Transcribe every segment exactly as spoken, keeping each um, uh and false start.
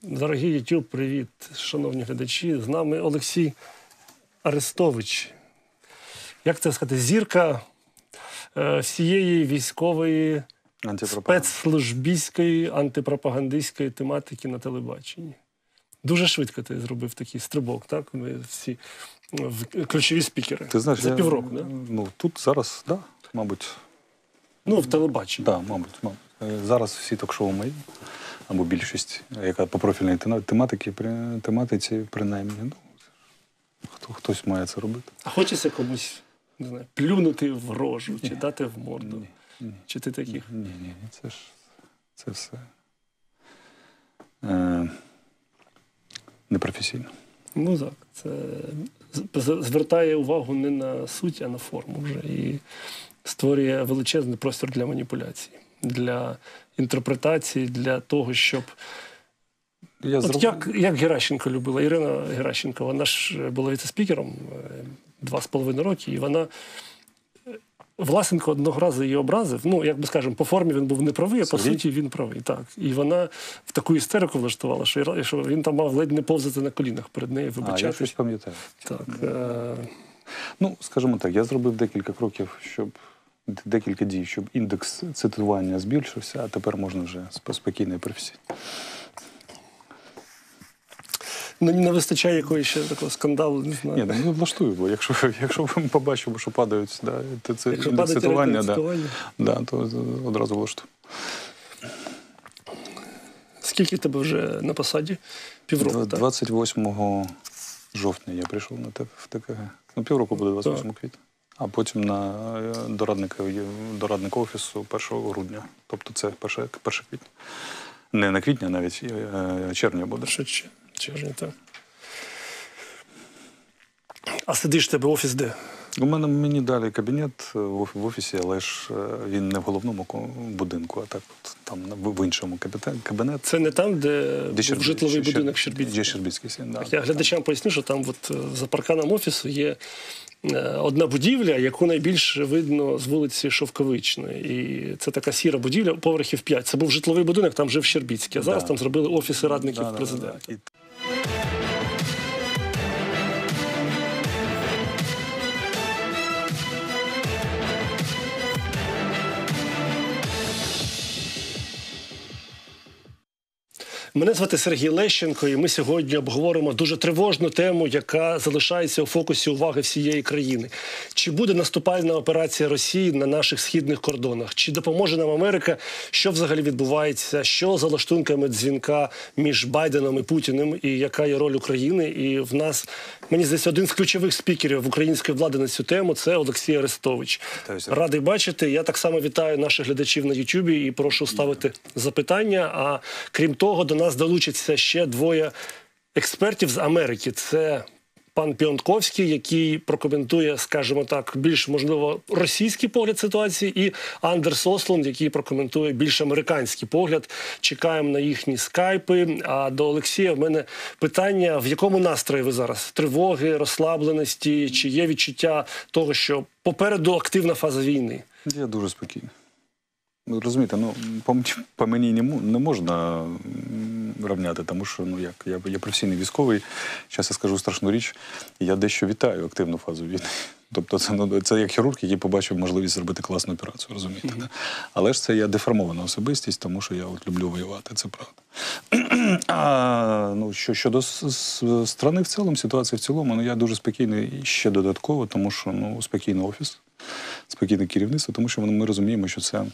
Дорогі YouTube, привіт, шановні глядачі. З нами Олексій Арестович. Як це сказати? Зірка е, всієї військової, спецслужбійської, антипропагандистської тематики на телебаченні. Дуже швидко ти зробив такий стрибок, так? Ми всі в ключові спікери. Ти знаєш, за я, півроку, так? Да? Ну, тут зараз, так, да, мабуть. Ну, в телебаченні. Так, да, мабуть, мабуть. Зараз всі ток-шоу мої, або більшість, яка по профільній тематиці, тематиці принаймні, ну, хто, хтось має це робити. А хочеться комусь, не знаю, плюнути в рожу, чи ні, дати в морду? Ні, ні, чи ти таких? Ні, ні, ні, це ж, це все е, непрофесійно. Ну так, це звертає увагу не на суть, а на форму вже. І створює величезний простір для маніпуляцій, для інтерпретації, для того, щоб... Я От зроб... як, як Геращенко любила, Ірина Геращенко, вона ж була віце-спікером два з половиною роки, і вона... Власенко одного разу її образив. Ну, як би скажемо, по формі він був неправий, а по Сергій? суті він правий. Так. І вона в таку істерику влаштувала, що, що він там мав ледь не повзати на колінах перед нею, вибачатись. А, я щось пам'ятаю. Так. Е... Ну, скажімо так, я зробив декілька кроків, щоб декілька дій, щоб індекс цитування збільшився, а тепер можна вже спокійно і професійно. Ну, не вистачає якоїсь ще такого скандалу, не знаю. Ні, не влаштую, бо якщо, якщо ми побачимо, що падають, да, то це якщо індекс цитування, да, цитування. Да, то одразу влаштую. Скільки тебе вже на посаді? Півроку, так? двадцять восьмого жовтня я прийшов на в ТКГ. Ну, півроку буде двадцять восьмого квітня. А потім на дорадника, дорадника офісу першого грудня. Тобто це перше квітня. Не на квітня, навіть червня буде. Що червня, так. А сидиш в тебе офіс де? У мене мені далі кабінет в офісі, але ж він не в головному будинку, а так от там в іншому кабінет. Це не там, де, де Щербі... житловий Щер... будинок Щербіцький? Де Щербіцький сін, да. Я глядачам поясню, що там от за парканом офісу є одна будівля, яку найбільше видно з вулиці Шовковичної. І це така сіра будівля, поверхів п'ять. Це був житловий будинок, там жив Щербіцький. А зараз да. там зробили офіси радників да, президента. Да, да, да. Мене звати Сергій Лещенко, і ми сьогодні обговоримо дуже тривожну тему, яка залишається у фокусі уваги всієї країни. Чи буде наступальна операція Росії на наших східних кордонах? Чи допоможе нам Америка? Що взагалі відбувається? Що за лаштунками дзвінка між Байденом і Путіним? І яка є роль України? І в нас, мені здається, один з ключових спікерів української влади на цю тему – це Олексій Арестович. Радий бачити. Я так само вітаю наших глядачів на Ютубі і прошу ставити запитання. А крім того, до нас долучаться ще двоє експертів з Америки. Це пан Піонтковський, який прокоментує, скажімо так, більш, можливо, російський погляд ситуації, і Андерс Ослунд, який прокоментує більш американський погляд. Чекаємо на їхні скайпи. А до Олексія в мене питання, в якому настрої ви зараз? Тривоги, розслабленості? Чи є відчуття того, що попереду активна фаза війни? Я дуже спокійний. Ви розумієте, ну, по, по мені не, не можна рівняти, тому що, ну, як, я, я професійний військовий, зараз я скажу страшну річ, я дещо вітаю активну фазу війни. Тобто це, ну, це як хірург, який побачив можливість зробити класну операцію, розумієте? Mm-hmm. Да? Але ж це я деформована особистість, тому що я от люблю воювати, це правда. А, ну, що, щодо страни в цілому, ситуації в цілому, ну, я дуже спокійний ще додатково, тому що, ну, спокійний офіс, спокійне керівництво, тому що ми розуміємо, що це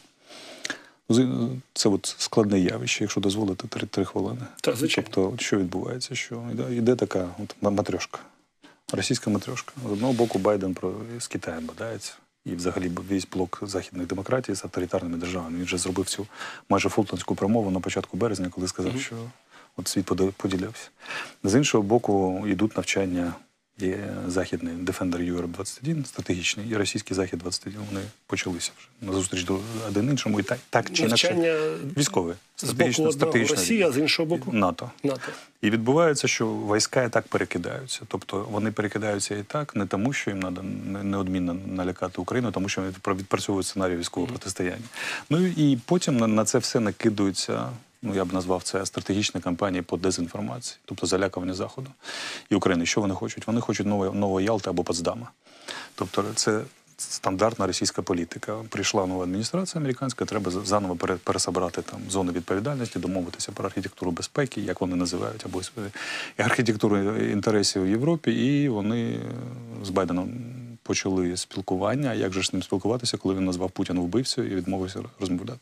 Це от складне явище, якщо дозволити три, три хвилини. Так, звичайно. Тобто, що відбувається? Що йде, йде така от матрьошка, російська матрьошка. З одного боку Байден про, з Китаєм бодається. І взагалі весь блок західних демократій з авторитарними державами. Він вже зробив цю майже фултонську промову на початку березня, коли сказав, mm-hmm. що от світ поділявся. З іншого боку, йдуть навчання. Є західний Defender Europe двадцять один, стратегічний, і російський Захід двадцять один, вони почалися вже. На зустріч до один іншому, і так, так чи інакше. Військове. З боку одного Росія, а з іншого боку НАТО. НАТО. І відбувається, що війська і так перекидаються. Тобто вони перекидаються і так, не тому, що їм треба неодмінно налякати Україну, тому що вони відпрацьовують сценарій військового mm-hmm. протистояння. Ну і потім на, на це все накидуються Ну, я б назвав це стратегічна кампанія по дезінформації, тобто залякування Заходу і України. Що вони хочуть? Вони хочуть нової, нової Ялти або Потсдама. Тобто це стандартна російська політика. Прийшла нова адміністрація американська, треба заново пересобрати там зони відповідальності, домовитися про архітектуру безпеки, як вони називають, або архітектуру інтересів в Європі, і вони з Байденом почали спілкування. Як же ж з ним спілкуватися, коли він назвав Путіна вбивцею і відмовився розмовляти?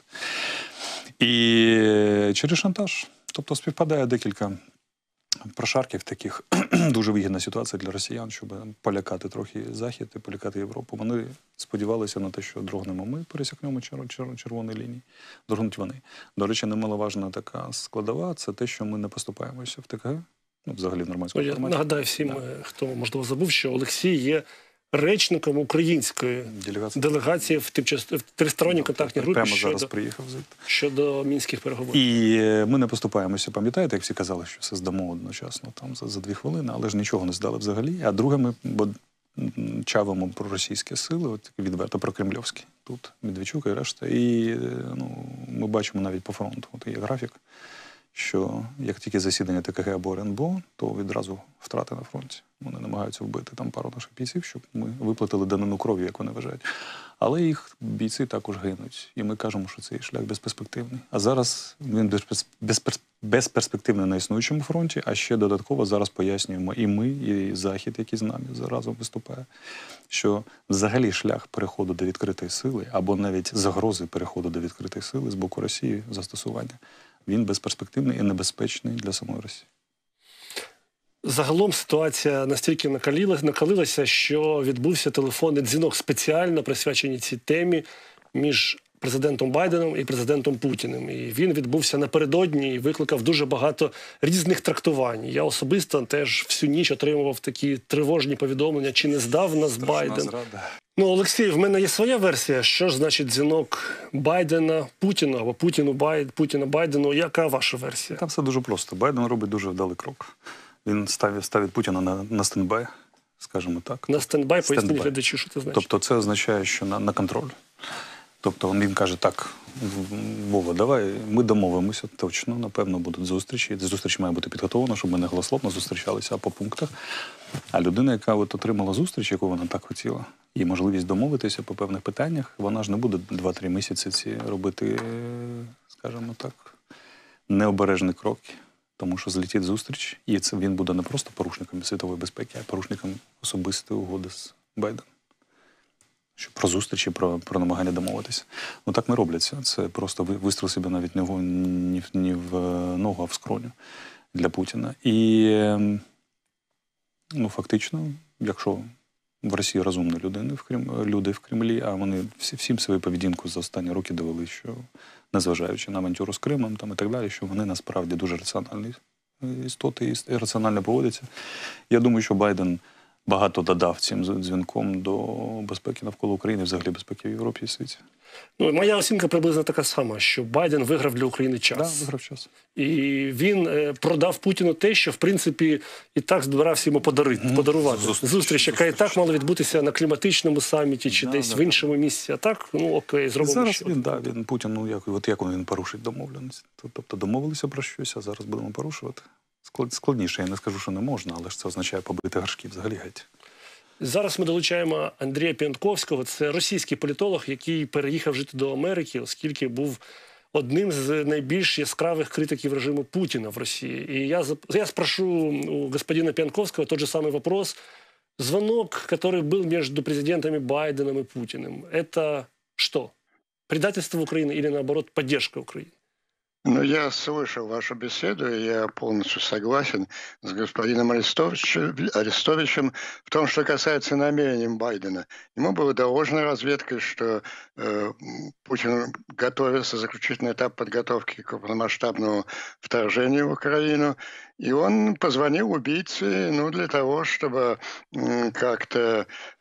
І через шантаж. Тобто співпадає декілька прошарків таких. Дуже вигідна ситуація для росіян, щоб полякати трохи Захід і полякати Європу. Вони сподівалися на те, що дрогнемо ми, пересікнемо чер чер червоні лінії. Дрогнуть вони. До речі, немаловажна така складова – це те, що ми не поступаємося в ТКГ, ну, взагалі в нормандському Я форматі. нагадаю всім, Да. хто, можливо, забув, що Олексій є речником української Делегація. делегації в, тимчас... в тристоронній контактній групі Прямо зараз щодо, приїхав звідти. щодо мінських переговорів. І ми не поступаємося, пам'ятаєте, як всі казали, що все здамо одночасно там за, за дві хвилини, але ж нічого не здали взагалі. А друге, ми бо, чавимо про російські сили, от відверто про кремльовські. Тут Медведчук і решта. І ну, ми бачимо навіть по фронту, от є графік, що як тільки засідання ТКГ або РНБО, то відразу втрати на фронті. Вони намагаються вбити там пару наших бійців, щоб ми виплатили данину кров'ю, як вони вважають. Але їх бійці також гинуть. І ми кажемо, що цей шлях безперспективний. А зараз він безперс... безперспективний на існуючому фронті, а ще додатково зараз пояснюємо і ми, і Захід, який з нами разом виступає, що взагалі шлях переходу до відкритої сили, або навіть загрози переходу до відкритої сили з боку Росії, застосування, він безперспективний і небезпечний для самої Росії. Загалом ситуація настільки накалилася, накалилася, що відбувся телефонний дзвінок спеціально присвячений цій темі між президентом Байденом і президентом Путіним. І він відбувся напередодні і викликав дуже багато різних трактувань. Я особисто теж всю ніч отримував такі тривожні повідомлення, чи не здав нас Страшна Байден. зрада. Ну, Олексій, в мене є своя версія. Що ж значить дзвінок Байдена Путіну або Путіну Байд... Путіна Байдену? Яка ваша версія? Там все дуже просто. Байден робить дуже вдалий крок. Він ставить, ставить Путіна на, на стендбай, скажімо так. На стендбай, поясніть Стендбай. глядачі, що це значить. Тобто це означає, що на, на контроль. Тобто він каже, так, Вова, давай, ми домовимося, точно, напевно, будуть зустрічі. Зустріч має бути підготовлена, щоб ми не голословно зустрічалися, а по пунктах. А людина, яка от отримала зустріч, яку вона так хотіла, і можливість домовитися по певних питаннях, вона ж не буде два-три місяці ці робити, скажімо так, необережні кроки. Тому що злетить зустріч, і це він буде не просто порушником світової безпеки, а порушником особистої угоди з Байденом. Що про зустрічі, про, про намагання домовитися. Ну так не робляться. Це просто вистріл себе навіть не в, ні, в, ні в ногу, а в скроню для Путіна. І ну, фактично, якщо в Росії розумні людини, в Крем... люди в Кремлі, а вони всі, всім свою поведінку за останні роки довели, що незважаючи на авантюру з Кримом там, і так далі, що вони насправді дуже раціональні істоти і раціонально поводяться. Я думаю, що Байден багато додав цим дзвінком до безпеки навколо України, взагалі безпеки в Європі і світі. Ну, моя оцінка приблизно така сама, що Байден виграв для України час. Так, да, виграв час. І він е, продав Путіну те, що, в принципі, і так збирався йому подарити, Ну, подарувати. зустріч, Зустріч, яка і зустріч. так мала відбутися на кліматичному саміті чи Да, десь да, в іншому місці. А так, ну окей, зробимо Зараз що. він, да, він, Путін, ну як, от як він порушить домовленість? Тобто домовилися про щось, а зараз будемо порушувати. Склад- Складніше, я не скажу, що не можна, але ж це означає побити горшки взагалі геть. Зараз ми долучаємо Андрія П'янковського. Це російський політолог, який переїхав жити до Америки, оскільки був одним з найбільш яскравих критиків режиму Путіна в Росії. И я, я спрошу у господина Пьянковского тот же самый вопрос. Звонок, который был между президентами Байденом и Путиным, это что? Предательство Украины или, наоборот, поддержка Украины? Ну, я слышал вашу беседу, и я полностью согласен с господином Арестовичем, Арестовичем в том, что касается намерений Байдена. Ему было доложено разведкой, что э, Путин готовится заключительный этап подготовки к полномасштабному вторжению в Украину, и он позвонил убийце, ну, для того, чтобы э, как-то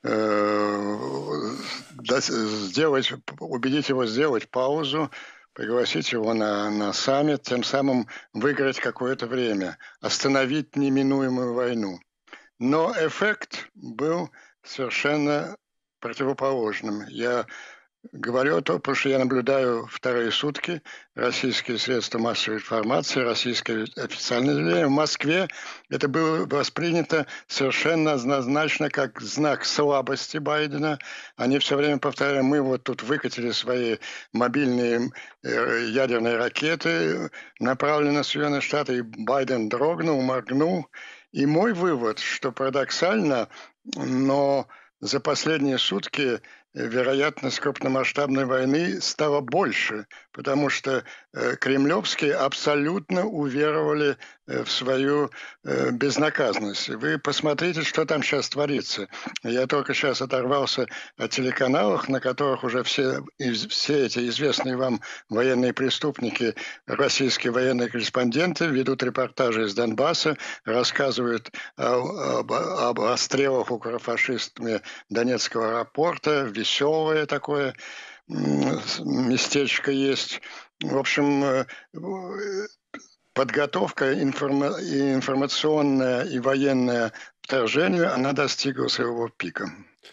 э, сделать, убедить его сделать паузу, пригласить его на, на саммит, тем самым выиграть какое-то время, остановить неминуемую войну. Но эффект был совершенно противоположным. Я говорю о том, потому что я наблюдаю вторые сутки российские средства массовой информации, российское официальное заявление. В Москве это было воспринято совершенно однозначно как знак слабости Байдена. Они все время повторяли: мы вот тут выкатили свои мобильные э, ядерные ракеты, направленные на Соединенные Штаты, и Байден дрогнул, моргнул. И мой вывод, что парадоксально, но за последние сутки вероятность крупномасштабной войны стала больше, потому что э, кремлевские абсолютно уверовали э, в свою э, безнаказанность. Вы посмотрите, что там сейчас творится. Я только сейчас оторвался от телеканалов, на которых уже все, из, все эти известные вам военные преступники, российские военные корреспонденты, ведут репортажи из Донбасса, рассказывают о- об, об расстрелах укрофашистами Донецкого аэропорта, веселое такое м, местечко есть. В общем, э, э, подготовка информа- и информационная и военная вторжению, она достигла своего пика.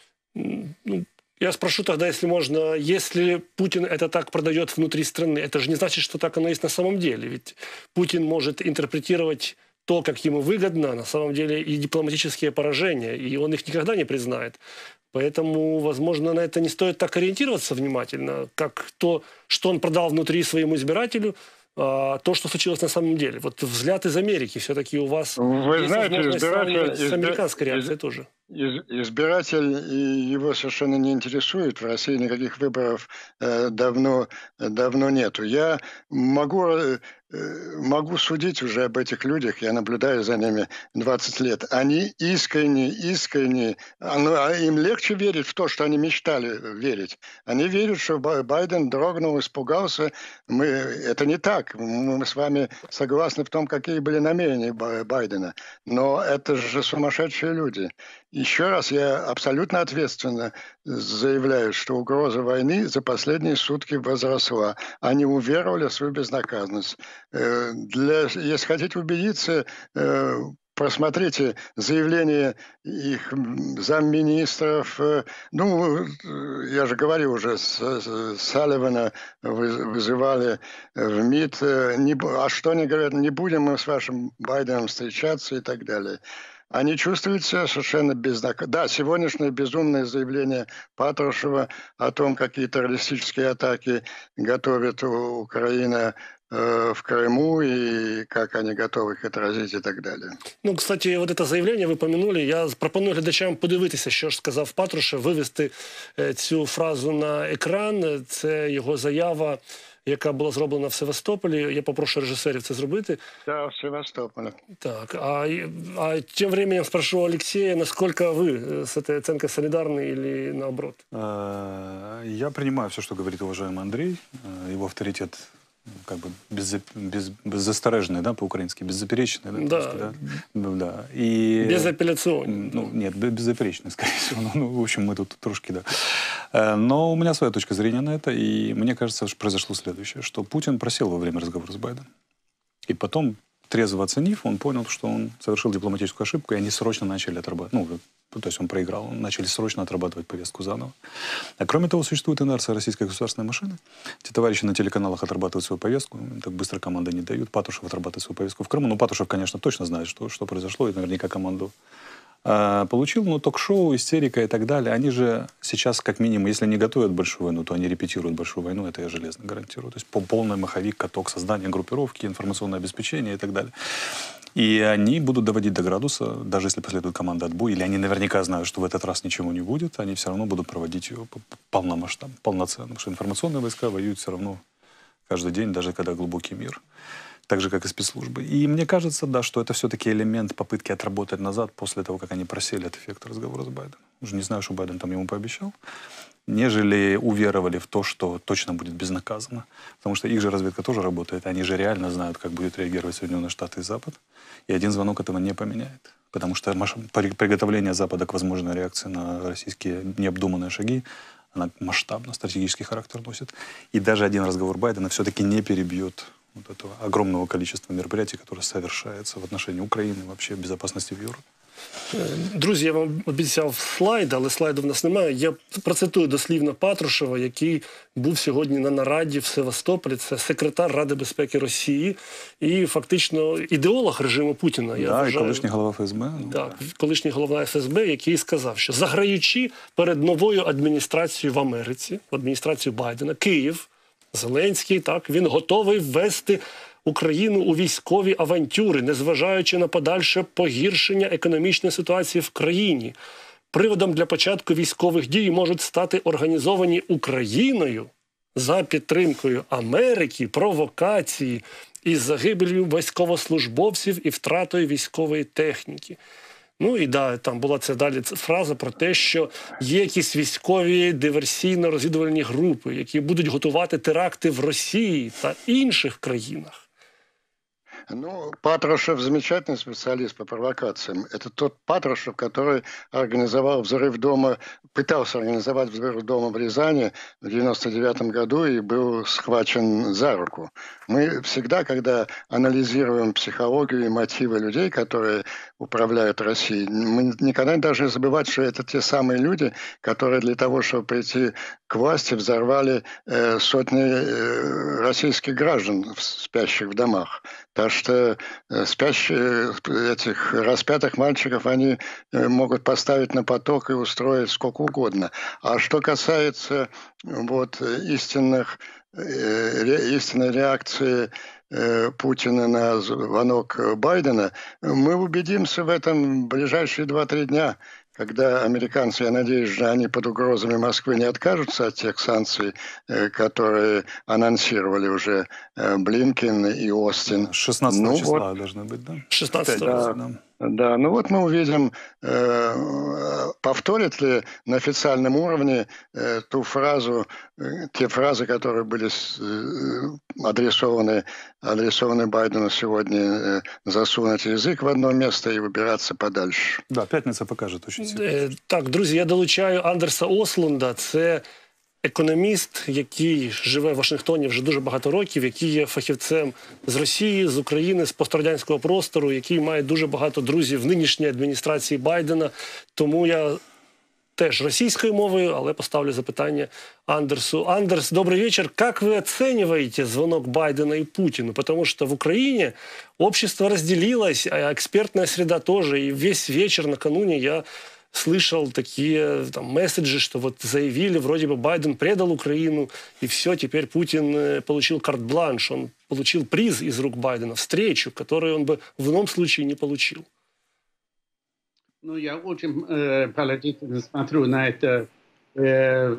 М, ну, я спрошу тогда, если можно, если Путин это так продает внутри страны, это же не значит, что так оно есть на самом деле. Ведь Путин может интерпретировать то, как ему выгодно, на самом деле и дипломатические поражения, и он их никогда не признает. Поэтому, возможно, на это не стоит так ориентироваться внимательно, как то, что он продал внутри своему избирателю, а то, что случилось на самом деле. Вот взгляд из Америки все-таки у вас Вы есть знаете, возможность сравнивать избиратель, с американской избир- реакцией тоже. Из- Избиратель, и его совершенно не интересует. В России никаких выборов э, давно, давно нету. Я могу, э, э, могу судить уже об этих людях, я наблюдаю за ними двадцать лет. Они искренне, искренне, а, ну, а им легче верить в то, что они мечтали верить. Они верят, что Ба- Байден дрогнул, испугался. Мы, это не так. Мы с вами согласны в том, какие были намерения Ба- Байдена. Но это же сумасшедшие люди. Еще раз, я абсолютно ответственно заявляю, что угроза войны за последние сутки возросла. Они уверовали в свою безнаказанность. Э, Для, если хотите убедиться, э, просмотрите заявление их м, замминистров. э, Ну, э, я же говорил уже, с- с- Салливана вы- вызывали в МИД. э, не бу- а что они говорят? Не будем мы с вашим Байденом встречаться и так далее. Они чувствуют себя совершенно безнаказанно. Да, сегодняшнее безумное заявление Патрушева о том, какие террористические атаки готовит У- Украина э, в Крыму и как они готовы их отразить и так далее. Ну, кстати, вот это заявлення ви помянули. Я пропоную глядачам подивитися, що ж сказав Патрушев, вивести е, цю фразу на екран. Це його заява, яка була зроблена в Севастополі. Я попрошу режисерів це зробити. Да, в Севастополе. Так, а, и- а тем временем спрошу Алексея, насколько вы э, с этой оценкой солидарны или наоборот? Э, Я принимаю все, что говорит уважаемый Андрей. Э, Его авторитет ну, как бы без, без, беззастороженный, да, по-украински, беззаперечный. Да, Да. по-русски, да? Ну, да. И, Безапелляционный. ну, нет, бе- беззаперечный, скорее всего. Ну, ну, в общем, мы тут трошки, да. Э, Но у меня своя точка зрения на это, и мне кажется, что произошло следующее, что Путин просел во время разговора с Байденом. И потом, трезво оценив, он понял, что он совершил дипломатическую ошибку, и они срочно начали отрабатывать. Ну, то есть он проиграл, начали срочно отрабатывать повестку заново. А кроме того, существует инерция российской государственной машины. Те товарищи на телеканалах отрабатывают свою повестку, им так быстро команды не дают. Патрушев отрабатывает свою повестку в Крыму. Ну, Патрушев, конечно, точно знает, что, что произошло, и наверняка команду а, получил. Но ток-шоу, истерика и так далее, они же сейчас, как минимум, если не готовят большую войну, то они репетируют большую войну, это я железно гарантирую. То есть по- полный маховик, каток создания группировки, информационное обеспечение и так далее. И они будут доводить до градуса, даже если последует команда отбой, или они наверняка знают, что в этот раз ничего не будет, они все равно будут проводить ее полномасштабно, полноценно. Потому что информационные войска воюют все равно каждый день, даже когда глубокий мир. Так же, как и спецслужбы. И мне кажется, да, что это все-таки элемент попытки отработать назад после того, как они просели от эффекта разговора с Байденом. Уже не знаю, что Байден там ему пообещал. Нежели уверовали в то, что точно будет безнаказанно. Потому что их же разведка тоже работает. Они же реально знают, как будет реагировать Соединенные Штаты и Запад. И один звонок этого не поменяет. Потому что приготовление Запада к возможной реакции на российские необдуманные шаги, она масштабно, стратегический характер носит. И даже один разговор Байдена все-таки не перебьет вот этого огромного количества мероприятий, которые совершаются в отношении Украины, вообще безопасности в Европе. Друзі, я вам обіцяв слайд, але слайду в нас немає. Я процитую дослівно Патрушева, який був сьогодні на нараді в Севастополі. Це секретар Ради безпеки Росії і фактично ідеолог режиму Путіна. Я да, вважаю, і колишній голова Ф С Б. Так, колишній голова Ф С Б, який сказав, що заграючи перед новою адміністрацією в Америці, адміністрацією Байдена, Київ, Зеленський, так, він готовий ввести Україну у військові авантюри, незважаючи на подальше погіршення економічної ситуації в країні. Приводом для початку військових дій можуть стати організовані Україною за підтримкою Америки провокації із загибелью військовослужбовців і втратою військової техніки. Ну і да, там була це далі фраза про те, що є якісь військові диверсійно-розвідувальні групи, які будуть готувати теракти в Росії та інших країнах. Ну, Патрушев замечательный специалист по провокациям. Это тот Патрушев, который организовал взрыв дома, пытался организовать взрыв дома в Рязани в девяносто девятом году и был схвачен за руку. Мы всегда, когда анализируем психологию и мотивы людей, которые управляют Россией, мы никогда не должны забывать, что это те самые люди, которые для того, чтобы прийти к власти, взорвали э, сотни э, российских граждан, спящих в домах. Так что э, спящие, этих распятых мальчиков, они э, могут поставить на поток и устроить сколько угодно. А что касается вот, истинных, э, ре, истинной реакции э, Путина на звонок Байдена, мы убедимся в этом в ближайшие два-три дня, когда американцы, я надеюсь, что они под угрозами Москвы не откажутся от тех санкций, которые анонсировали уже Блинкен и Остин. шестнадцатого ну, числа вот, должны быть, да? шестнадцатого. Да, да, ну вот мы увидим, э, повторит ли на официальном уровне э, ту фразу, э, те фразы, которые были э, адресованы, адресованы Байдену сегодня, э, засунуть язык в одно место и выбираться подальше. Да, п'ятниця покаже очень сильно. Е, Так, друзі, я долучаю Андерса Ослунда. Це економіст, який живе в Вашингтоні вже дуже багато років, який є фахівцем з Росії, з України, з пострадянського простору, який має дуже багато друзів в нинішній адміністрації Байдена. Тому я теж російською мовою, але поставлю запитання Андерсу. Андерс, добрый вечер. Как вы оцениваете звонок Байдена и Путину? Потому что в Украине общество разделилось, а экспертная среда тоже. И весь вечер накануне я слышал такие там, месседжи, что вот заявили, вроде бы Байден предал Украину, и все, теперь Путин получил карт-бланш, он получил приз из рук Байдена, встречу, которую он бы в ином случае не получил. Ну, я очень э, положительно смотрю на это э,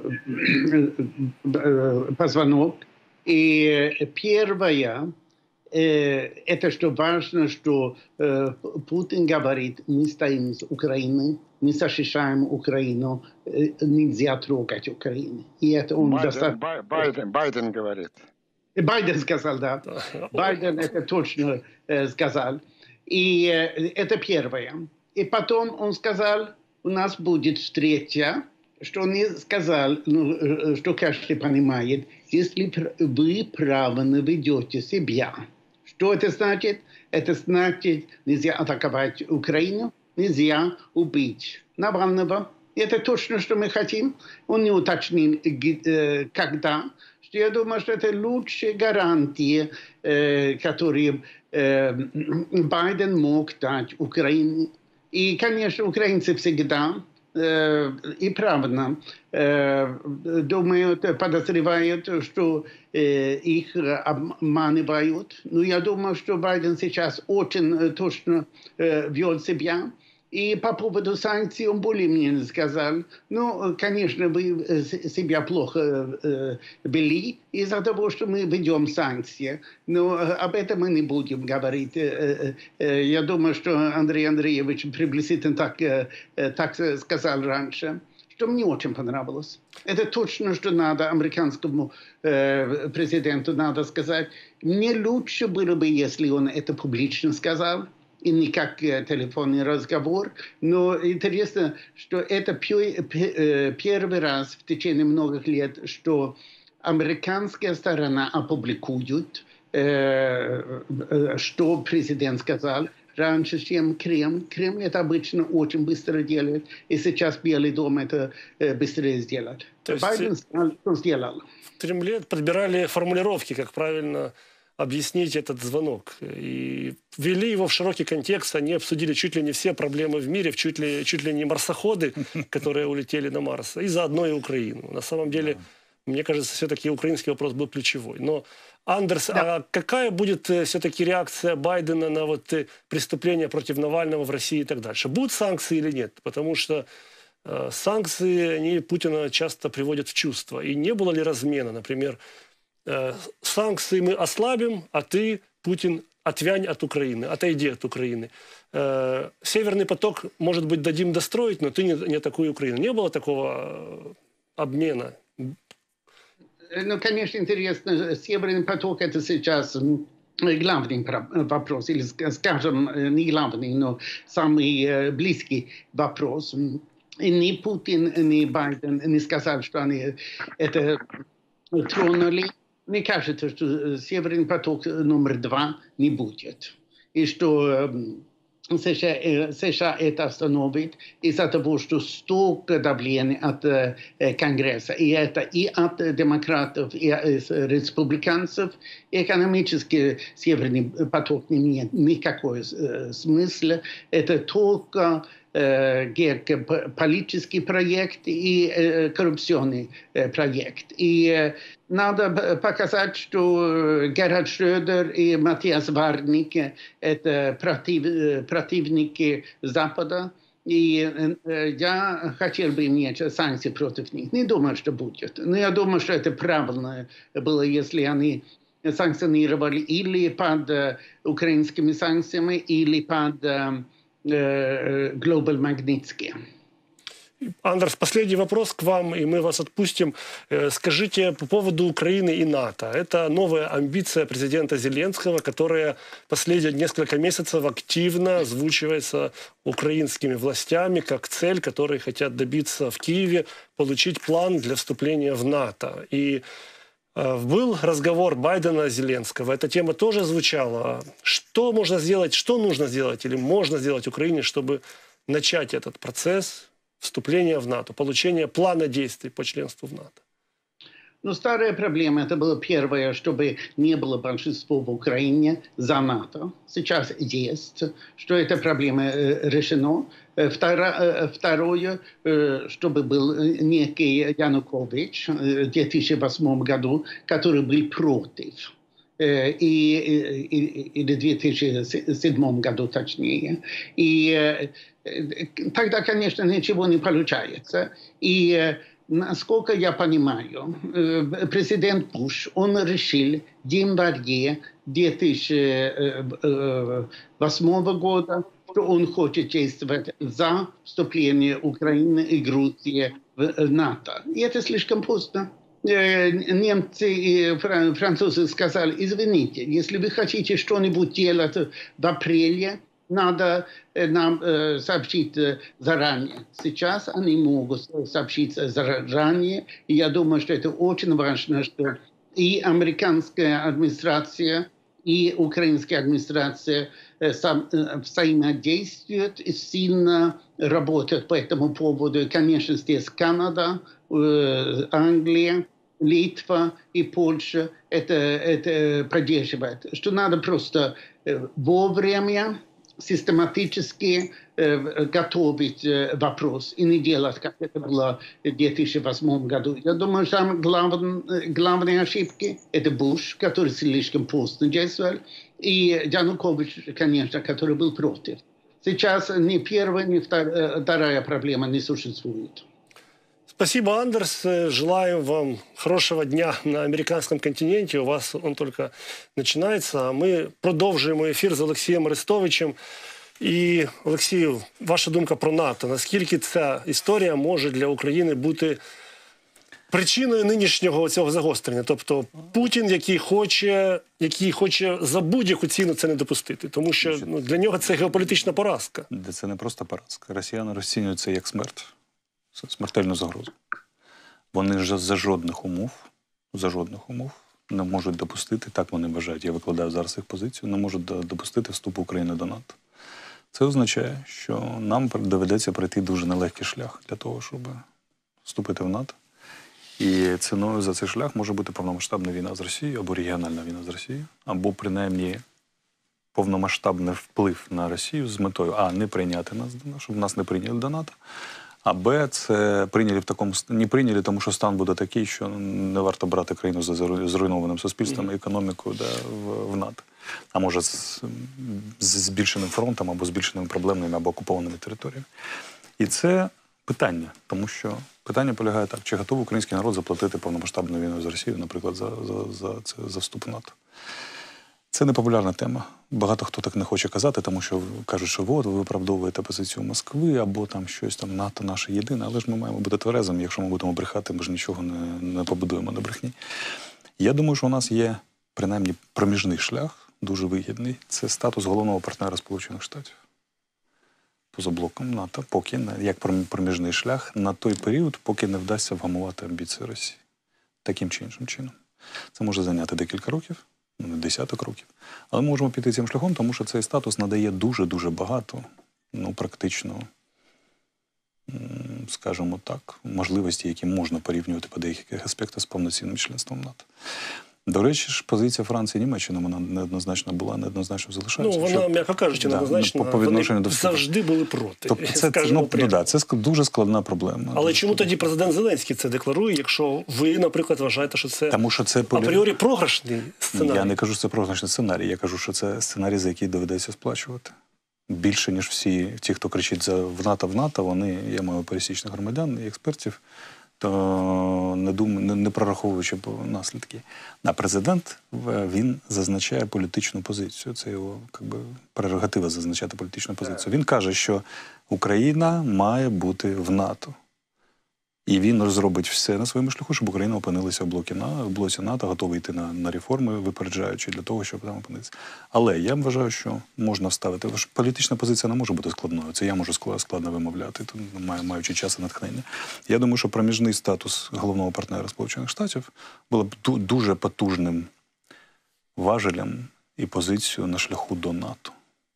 позвонок. И первое, э, это что важно, что э, Путин говорит, мы стоим с Украиной, мы защищаем Украину, э, нельзя трогать Украину. И это он Байден, достаточно... Байден, Байден говорит. Байден сказал, да. Байден это точно э, сказал. И э, это первое. И потом он сказал, у нас будет встреча, что он не сказал, ну, что каждый понимает, если вы правильно ведете себя. Что это значит? Это значит, нельзя атаковать Украину, нельзя убить Навального. Это точно, что мы хотим. Он не уточнил, когда. Что я думаю, что это лучшие гарантии, которые Байден мог дать Украине. И, конечно, украинцы всегда э, и правильно э, думают, подозревают, что э, их обманывают. Но я думаю, что Байден сейчас очень точно э, вел себя. И по поводу санкций он более-менее сказал, ну, конечно, вы себя плохо э, вели из-за того, что мы ведем санкции. Но об этом мы не будем говорить. Э, э, я думаю, что Андрей Андреевич приблизительно так, э, так сказал раньше, что мне очень понравилось. Это точно, что надо американскому э, президенту надо сказать. Мне лучше было бы, если он это публично сказал. И не как телефонный разговор. Но интересно, что это первый раз в течение многих лет, что американская сторона опубликует, что президент сказал. раньше, чем Кремль. Кремль это обычно очень быстро делает, и сейчас Белый дом это э, быстрее сделает. То есть Байден что сделал? в Кремле подбирали формулировки, как правильно объяснить этот звонок. И ввели его в широкий контекст. Они обсудили чуть ли не все проблемы в мире, чуть ли, чуть ли не марсоходы, которые улетели на Марс, и заодно и Украину. На самом деле, мне кажется, все-таки украинский вопрос был ключевой. Но, Андерс, да. А какая будет все-таки реакция Байдена на вот преступления против Навального в России и так дальше? Будут санкции или нет? Потому что э, санкции, они Путина часто приводят в чувство. И не было ли размена, например, э, санкции мы ослабим, а ты, Путин, отвянь от Украины, отойди от Украины. Э, Северный поток, может быть, дадим достроить, но ты не, не атакуй Украину. Не было такого обмена? Ну, конечно, интересно. Северный поток – это сейчас главный вопрос, или, скажем, не главный, но самый близкий вопрос. И ни Путин, ни Байден не сказали, что они это тронули. Мне кажется, что Северный поток номер два не будет. И что США, США это остановит из-за того, что столько давления от э, Конгресса. И это и от демократов, и от республиканцев. Экономически Северный поток не имеет никакого э, смысла. Это только э, политический проект и э, коррупционный э, проект. И э, надо показать, что Gerhard Schröder и Матиас Варник – это против, противники Запада. И я хотел бы иметь санкции против них. Не думаю, что будет. Но я думаю, что это правильно было, если они санкционировали или под украинскими санкциями, или под Global Magnitsky. Андерс, последний вопрос к вам, и мы вас отпустим. Скажите по поводу Украины и НАТО. Это новая амбиция президента Зеленского, которая последние несколько месяцев активно озвучивается украинскими властями как цель, которой хотят добиться в Киеве, получить план для вступления в НАТО. И был разговор Байдена и Зеленского. Эта тема тоже звучала. Что можно сделать, что нужно сделать или можно сделать Украине, чтобы начать этот процесс вступления в НАТО, получения плана действий по членству в НАТО? Ну, старая проблема, это было первое, чтобы не было большинства в Украине за НАТО. Сейчас есть, что эта проблема э, решена. Второе, второе, чтобы был некий Янукович в две тысячи восьмом году, который был против. И, и, и в две тысячи седьмом году точнее. И тогда, конечно, ничего не получается. И насколько я понимаю, президент Буш, он решил в январе две тысячи восьмого года, что он хочет действовать за вступление Украины и Грузии в НАТО. И это слишком поздно. Немцы и французы сказали: извините, если вы хотите что-нибудь делать в апреле, надо нам э, сообщить заранее. Сейчас они могут сообщить заранее. И я думаю, что это очень важно, что и американская администрация, и украинская администрация э, сам, э, взаимодействуют и сильно работают по этому поводу. И, конечно, здесь Канада, э, Англия, Литва и Польша это, это поддерживает. Что надо просто э, вовремя систематически э, готовить э, вопрос и не делать, как это было в две тысячи восьмом году. Я думаю, что главные, главные ошибки – это Буш, который слишком поздно действовал, и Янукович, конечно, который был против. Сейчас ни первая, ни вторая проблема не существует. Спасибо, Андерс. Желаю вам хорошего дня на американском континенте. У вас он только начинается. А мы продовжуємо ефір з Олексієм Арестовичем. І, Олексію, ваша думка про НАТО. Наскільки ця історія може для України бути причиною нинішнього цього загострення? Тобто Путін, який хоче, який хоче за будь-яку ціну це не допустити. Тому що ну, для нього це геополітична поразка. Це не просто поразка. Росіяни розцінюють це як смерть. Смертельну загрозу. Вони ж за жодних умов, за жодних умов не можуть допустити, так вони вважають, я викладаю зараз їх позицію, не можуть допустити вступу України до НАТО. Це означає, що нам доведеться пройти дуже нелегкий шлях для того, щоб вступити в НАТО. І ціною за цей шлях може бути повномасштабна війна з Росією, або регіональна війна з Росією, або принаймні повномасштабний вплив на Росію з метою а. не прийняти нас, щоб нас не прийняли до НАТО, а Б. це прийняли в такому не прийняли, тому що стан буде такий, що не варто брати країну з зруйнованим суспільством і економікою да, в, в НАТО. А може з, з збільшеним фронтом, або збільшеними проблемними, або окупованими територіями. І це питання, тому що питання полягає так, чи готовий український народ заплатити повномасштабну війну з Росією, наприклад, за, за, за, це, за вступ в НАТО. Це непопулярна тема. Багато хто так не хоче казати, тому що кажуть, що от, ви виправдовуєте позицію Москви, або там щось там НАТО наше єдине, але ж ми маємо бути тверезими, якщо ми будемо брехати, ми ж нічого не, не побудуємо на брехні. Я думаю, що у нас є, принаймні, проміжний шлях, дуже вигідний. Це статус головного партнера Сполучених Штатів. Поза блоком НАТО, поки, як проміжний шлях, на той період, поки не вдасться вгамувати амбіції Росії. Таким чи іншим чином. Це може зайняти декілька років, ну, десяток років. Але ми можемо піти цим шляхом, тому що цей статус надає дуже-дуже багато, ну, практично, скажімо так, можливості, які можна порівнювати по деяких аспектах з повноцінним членством НАТО. До речі ж, позиція Франції і Німеччини, вона неоднозначно була, неоднозначно залишається. Ну, вона, що, м'яко кажучи, неоднозначно, да, по вони до завжди були проти. Тобто це, ну, ну, да, це дуже складна проблема. Але дуже чому складна. Тоді президент Зеленський це декларує, якщо ви, наприклад, вважаєте, що це, Тому що це полі... апріорі програшний сценарій? Я не кажу, що це програшний сценарій, я кажу, що це сценарій, за який доведеться сплачувати. Більше, ніж всі ті, хто кричить за в НАТО, в НАТО, вони, я маю пересічних громадян і експертів, то не, дум, не, не прораховуючи наслідки. А президент, він зазначає політичну позицію. Це його, як би, прерогатива зазначати політичну позицію. Він каже, що Україна має бути в НАТО. І він зробить все на своєму шляху, щоб Україна опинилася в блокі в блоці НАТО, готова йти на, на реформи, випереджаючи для того, щоб там опинитися. Але я вважаю, що можна вставити. Політична позиція не може бути складною. Це я можу складно вимовляти, маючи час і натхнення. Я думаю, що проміжний статус головного партнера Сполучених Штатів було б дуже потужним важелем і позицією на шляху до НАТО.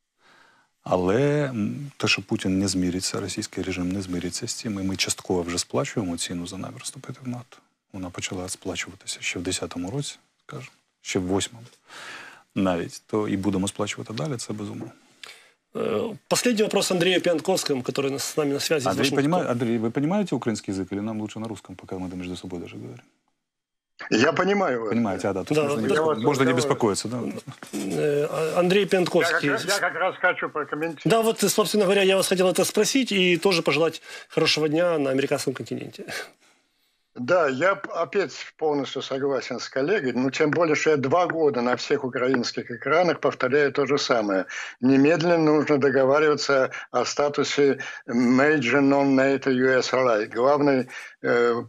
Але те, що Путін не зміриться, російський режим не зміриться з цим, і ми частково вже сплачуємо ціну за намір вступити в НАТО. Вона почала сплачуватися ще в десятому році, скажімо, ще в восьмому навіть, то і будемо сплачувати далі, це безумовно. Последний вопрос Андрею Пьянковскому, который с нами на связи. Андрей, понимаю, Андрей, вы понимаете украинский язык или нам лучше на русском, пока мы между собой даже говорим? Я понимаю вас. Понимаете, а, да. да, можно, да, не, можно не беспокоиться. Да. Андрей Пьянковский. Я как, я как раз хочу прокомментировать. Да, вот, собственно говоря, я вас хотел это спросить и тоже пожелать хорошего дня на американском континенте. Да, я опять полностью согласен с коллегой, но тем более, что я два года на всех украинских экранах повторяю то же самое. Немедленно нужно договариваться о статусе Major Non-NATO ю эс Ally, главный э,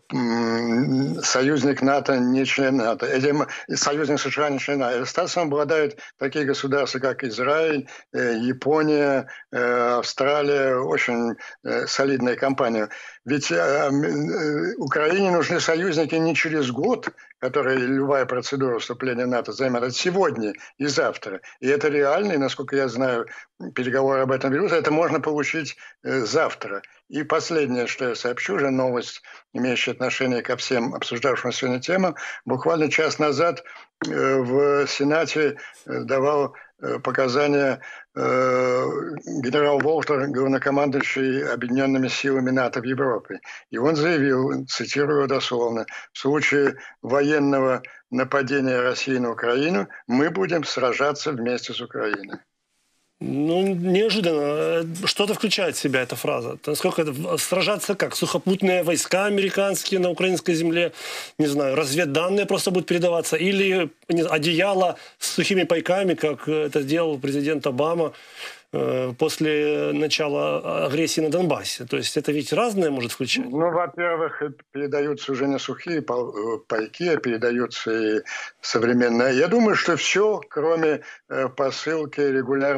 союзник НАТО, не член НАТО. Этим союзник США, не член НАТО. Статусом обладают такие государства, как Израиль, э, Япония, э, Австралия, очень э, солидная компания. Ведь э, э, Украине нужны союзники не через год, которые любая процедура вступления в НАТО займет, а сегодня и завтра. И это реально, и, насколько я знаю, переговоры об этом ведутся, это можно получить э, завтра. И последнее, что я сообщу, уже новость, имеющая отношение ко всем обсуждавшим сегодня темам. Буквально час назад э, в Сенате э, давал э, показания э, генерал Волтер, главнокомандующий объединенными силами НАТО в Европе. И он заявил, цитирую дословно, в случае военного нападения России на Украину мы будем сражаться вместе с Украиной. Ну, неожиданно. Что-то включает в себя эта фраза. Насколько это, сражаться как? Сухопутные войска американские на украинской земле, не знаю, разведданные просто будут передаваться, или не, одеяло с сухими пайками, как это сделал президент Обама э, после начала агрессии на Донбассе. То есть это ведь разное может включать? Ну, во-первых, передаются уже не сухие пайки, а передаются и современные. Я думаю, что все, кроме э, посылки регулярных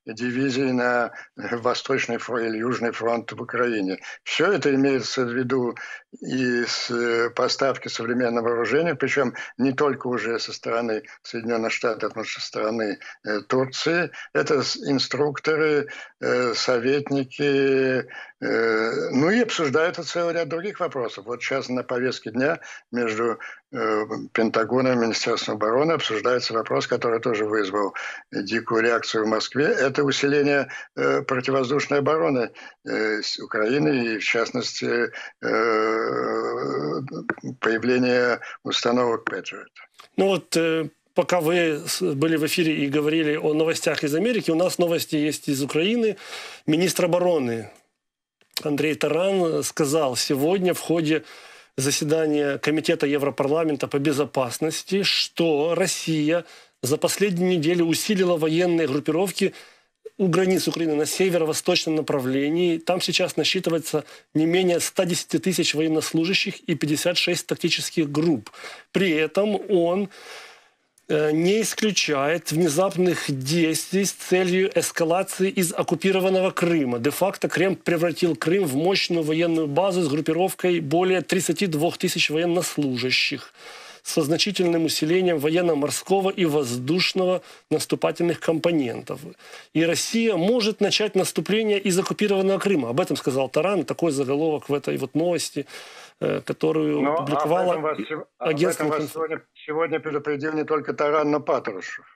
дивизий на Восточный фронт или Южный фронт в Украине. Все это имеется в виду и с поставки современного вооружения, причем не только уже со стороны Соединенных Штатов, но и со стороны э, Турции. Это инструкторы, э, советники, э, ну и обсуждают целый ряд других вопросов. Вот сейчас на повестке дня между э, Пентагоном и Министерством обороны обсуждается вопрос, который тоже вызвал дикую реакцию в Москве. Это усиление э, противовоздушной обороны э, Украины и, в частности, э, появление установок Patriot. Ну вот, э, пока вы были в эфире и говорили о новостях из Америки, у нас новости есть из Украины. Министр обороны Андрей Таран сказал сегодня в ходе заседания Комитета Европарламента по безопасности, что Россия за последнюю неделю усилила военные группировки у границ Украины на северо-восточном направлении. Там сейчас насчитывается не менее ста десяти тысяч военнослужащих и пятьдесят шесть тактических групп. При этом он э, не исключает внезапных действий с целью эскалации из оккупированного Крыма. Де-факто Кремль превратил Крым в мощную военную базу с группировкой более тридцати двух тысяч военнослужащих, со значительным усилением военно-морского и воздушного наступательных компонентов. И Россия может начать наступление из оккупированного Крыма. Об этом сказал Таран. Такой заголовок в этой вот новости, которую но опубликовала об этом вас, агентство. Об этом вас сегодня, сегодня предупредил не только Таран, но Патрушев.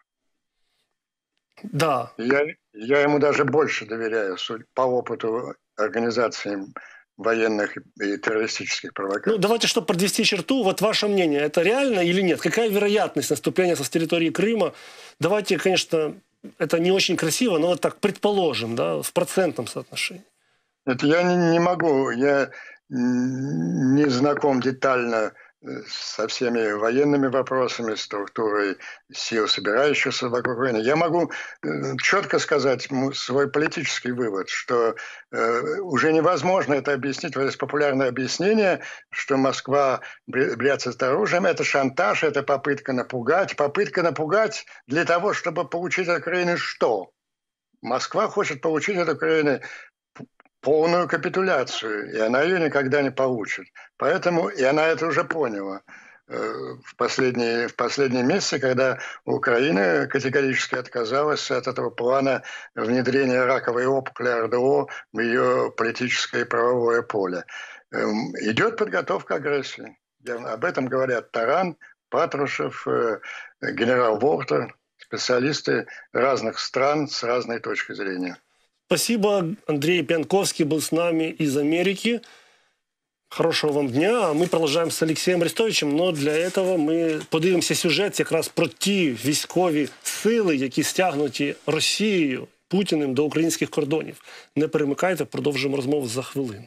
Да. Я, я ему даже больше доверяю по опыту организации военных и террористических провокаций. Ну, давайте, чтобы подвести черту, вот ваше мнение, это реально или нет? Какая вероятность наступления со территории Крыма? Давайте, конечно, это не очень красиво, но вот так предположим, да, в процентном соотношении. Это я не, не могу, я не знаком детально со всеми военными вопросами, структурой сил, собирающихся вокруг войны. Я могу четко сказать свой политический вывод, что э, уже невозможно это объяснить. Вот есть популярное объяснение, что Москва бряцает оружием. Это шантаж, это попытка напугать. Попытка напугать для того, чтобы получить от Украины что? Москва хочет получить от Украины полную капитуляцию, и она ее никогда не получит. Поэтому, и она это уже поняла в последние, в последние месяцы, когда Украина категорически отказалась от этого плана внедрения раковой опухоли РДО в ее политическое и правовое поле. Идет подготовка агрессии. Об этом говорят Таран, Патрушев, генерал Вортер, специалисты разных стран с разной точки зрения. Спасибо. Андрей Пьянковский был с нами из Америки. Хорошого вам дня. Ми продовжуємо з Олексієм Арестовичем, але для этого ми подивимося сюжет якраз про ті військові сили, які стягнуті Росією, Путіним до українських кордонів. Не перемикайте, продовжуємо розмову за хвилину.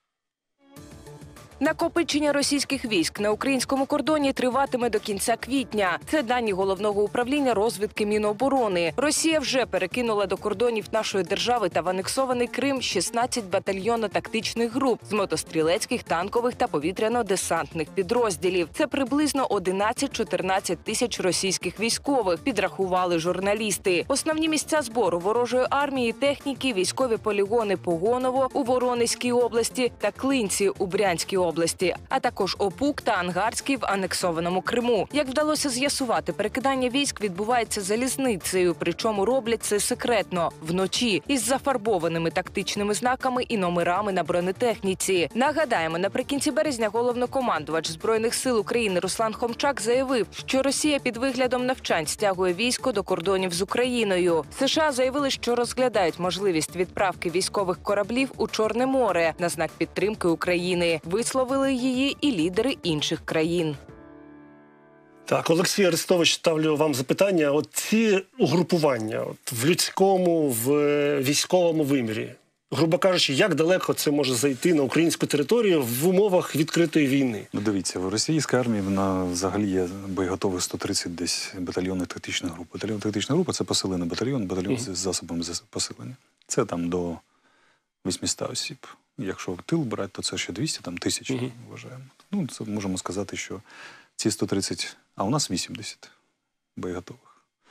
Накопичення російських військ на українському кордоні триватиме до кінця квітня. Це дані Головного управління розвідки Міноборони. Росія вже перекинула до кордонів нашої держави та в анексований Крим шістнадцять батальйонно-тактичних груп з мотострілецьких, танкових та повітряно-десантних підрозділів. Це приблизно одинадцять-чотирнадцять тисяч російських військових, підрахували журналісти. Основні місця збору ворожої армії і техніки – військові полігони Погоново у Воронезькій області та Клинці у Брянській області. області, а також Опук та Ангарський в анексованому Криму. Як вдалося з'ясувати, перекидання військ відбувається залізницею, причому роблять це секретно, вночі, із зафарбованими тактичними знаками і номерами на бронетехніці. Нагадаємо, наприкінці березня головнокомандувач Збройних сил України Руслан Хомчак заявив, що Росія під виглядом навчань стягує військо до кордонів з Україною. США заявили, що розглядають можливість відправки військових кораблів у Чорне море на знак підтримки України. Висловили її і лідери інших країн. Так, Олексій Арестович, ставлю вам запитання. От ці угрупування от, в людському, в військовому вимірі, грубо кажучи, як далеко це може зайти на українську територію в умовах відкритої війни? Ну, дивіться, в російській армії вона взагалі є боєготових сто тридцять десь батальйонних тактичних груп. Батальйон тактична група – це посилений батальйон, батальйон з засобами посилення. Це там до вісімсот осіб. Якщо тил брати, то це ще двісті, там тисяч, uh-huh. вважаємо. Ну, це можемо сказати, що ці сто тридцять, а у нас вісімдесят боєготових.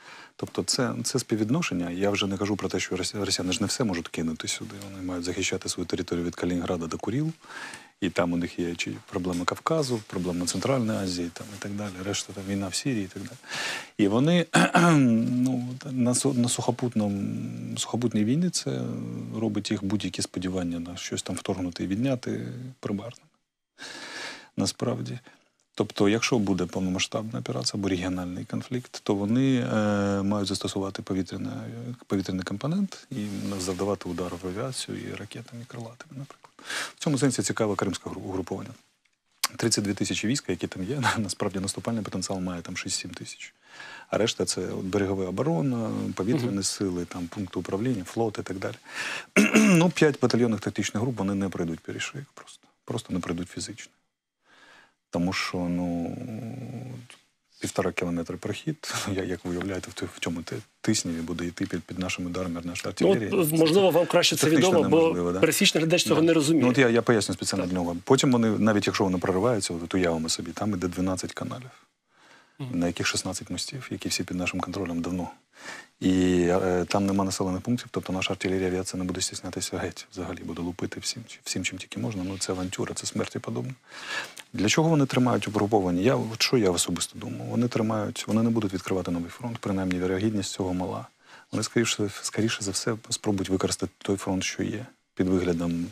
Тобто це, це співвідношення. Я вже не кажу про те, що росіяни ж не все можуть кинути сюди. Вони мають захищати свою територію від Калінінграда до Курил. І там у них є чи проблема Кавказу, проблема Центральної Азії там, і так далі. Решта там війна в Сирії і так далі. І вони ну, на, на сухопутному, сухопутній війні це робить їх будь-які сподівання на щось там вторгнути і відняти примарними. Насправді. Тобто, якщо буде повномасштабна операція або регіональний конфлікт, то вони е, мають застосувати повітряний компонент і завдавати удару в авіацію і ракетами, і крилатими, наприклад. В цьому сенсі цікаве кримське угруповання. тридцять дві тисячі війська, які там є, насправді наступальний потенціал має там шість-сім тисяч. А решта – це от берегова оборона, повітряні uh-huh. сили, там, пункти управління, флот і так далі. Ну, п'ять батальйонних тактичних груп, вони не пройдуть перешийок просто. Просто не пройдуть фізично. Тому що, ну, півтора кілометри прохід, як ви уявляєте, в цьому тисніві буде йти під, під нашими ударами нашої артилерії. Ну, от, можливо, вам краще це відомо, бо да? пересічний глядач цього да. не розуміє. Ну, от я, я поясню спеціально для нього. Потім вони, навіть якщо вони прориваються, от уявимо собі, там іде дванадцять каналів, mm. на яких шістнадцять мостів, які всі під нашим контролем давно. І е, там нема населених пунктів, тобто наша артилерія, авіація не буде стіснятися геть. Взагалі буде лупити всім, всім чим тільки можна. Ну, це авантюра, це смерть і подобне. Для чого вони тримають угруповані? Я, от що я особисто думаю? Вони тримають, вони не будуть відкривати новий фронт, принаймні вірогідність цього мала. Вони, скоріше, скоріше за все, спробують використати той фронт, що є, під виглядом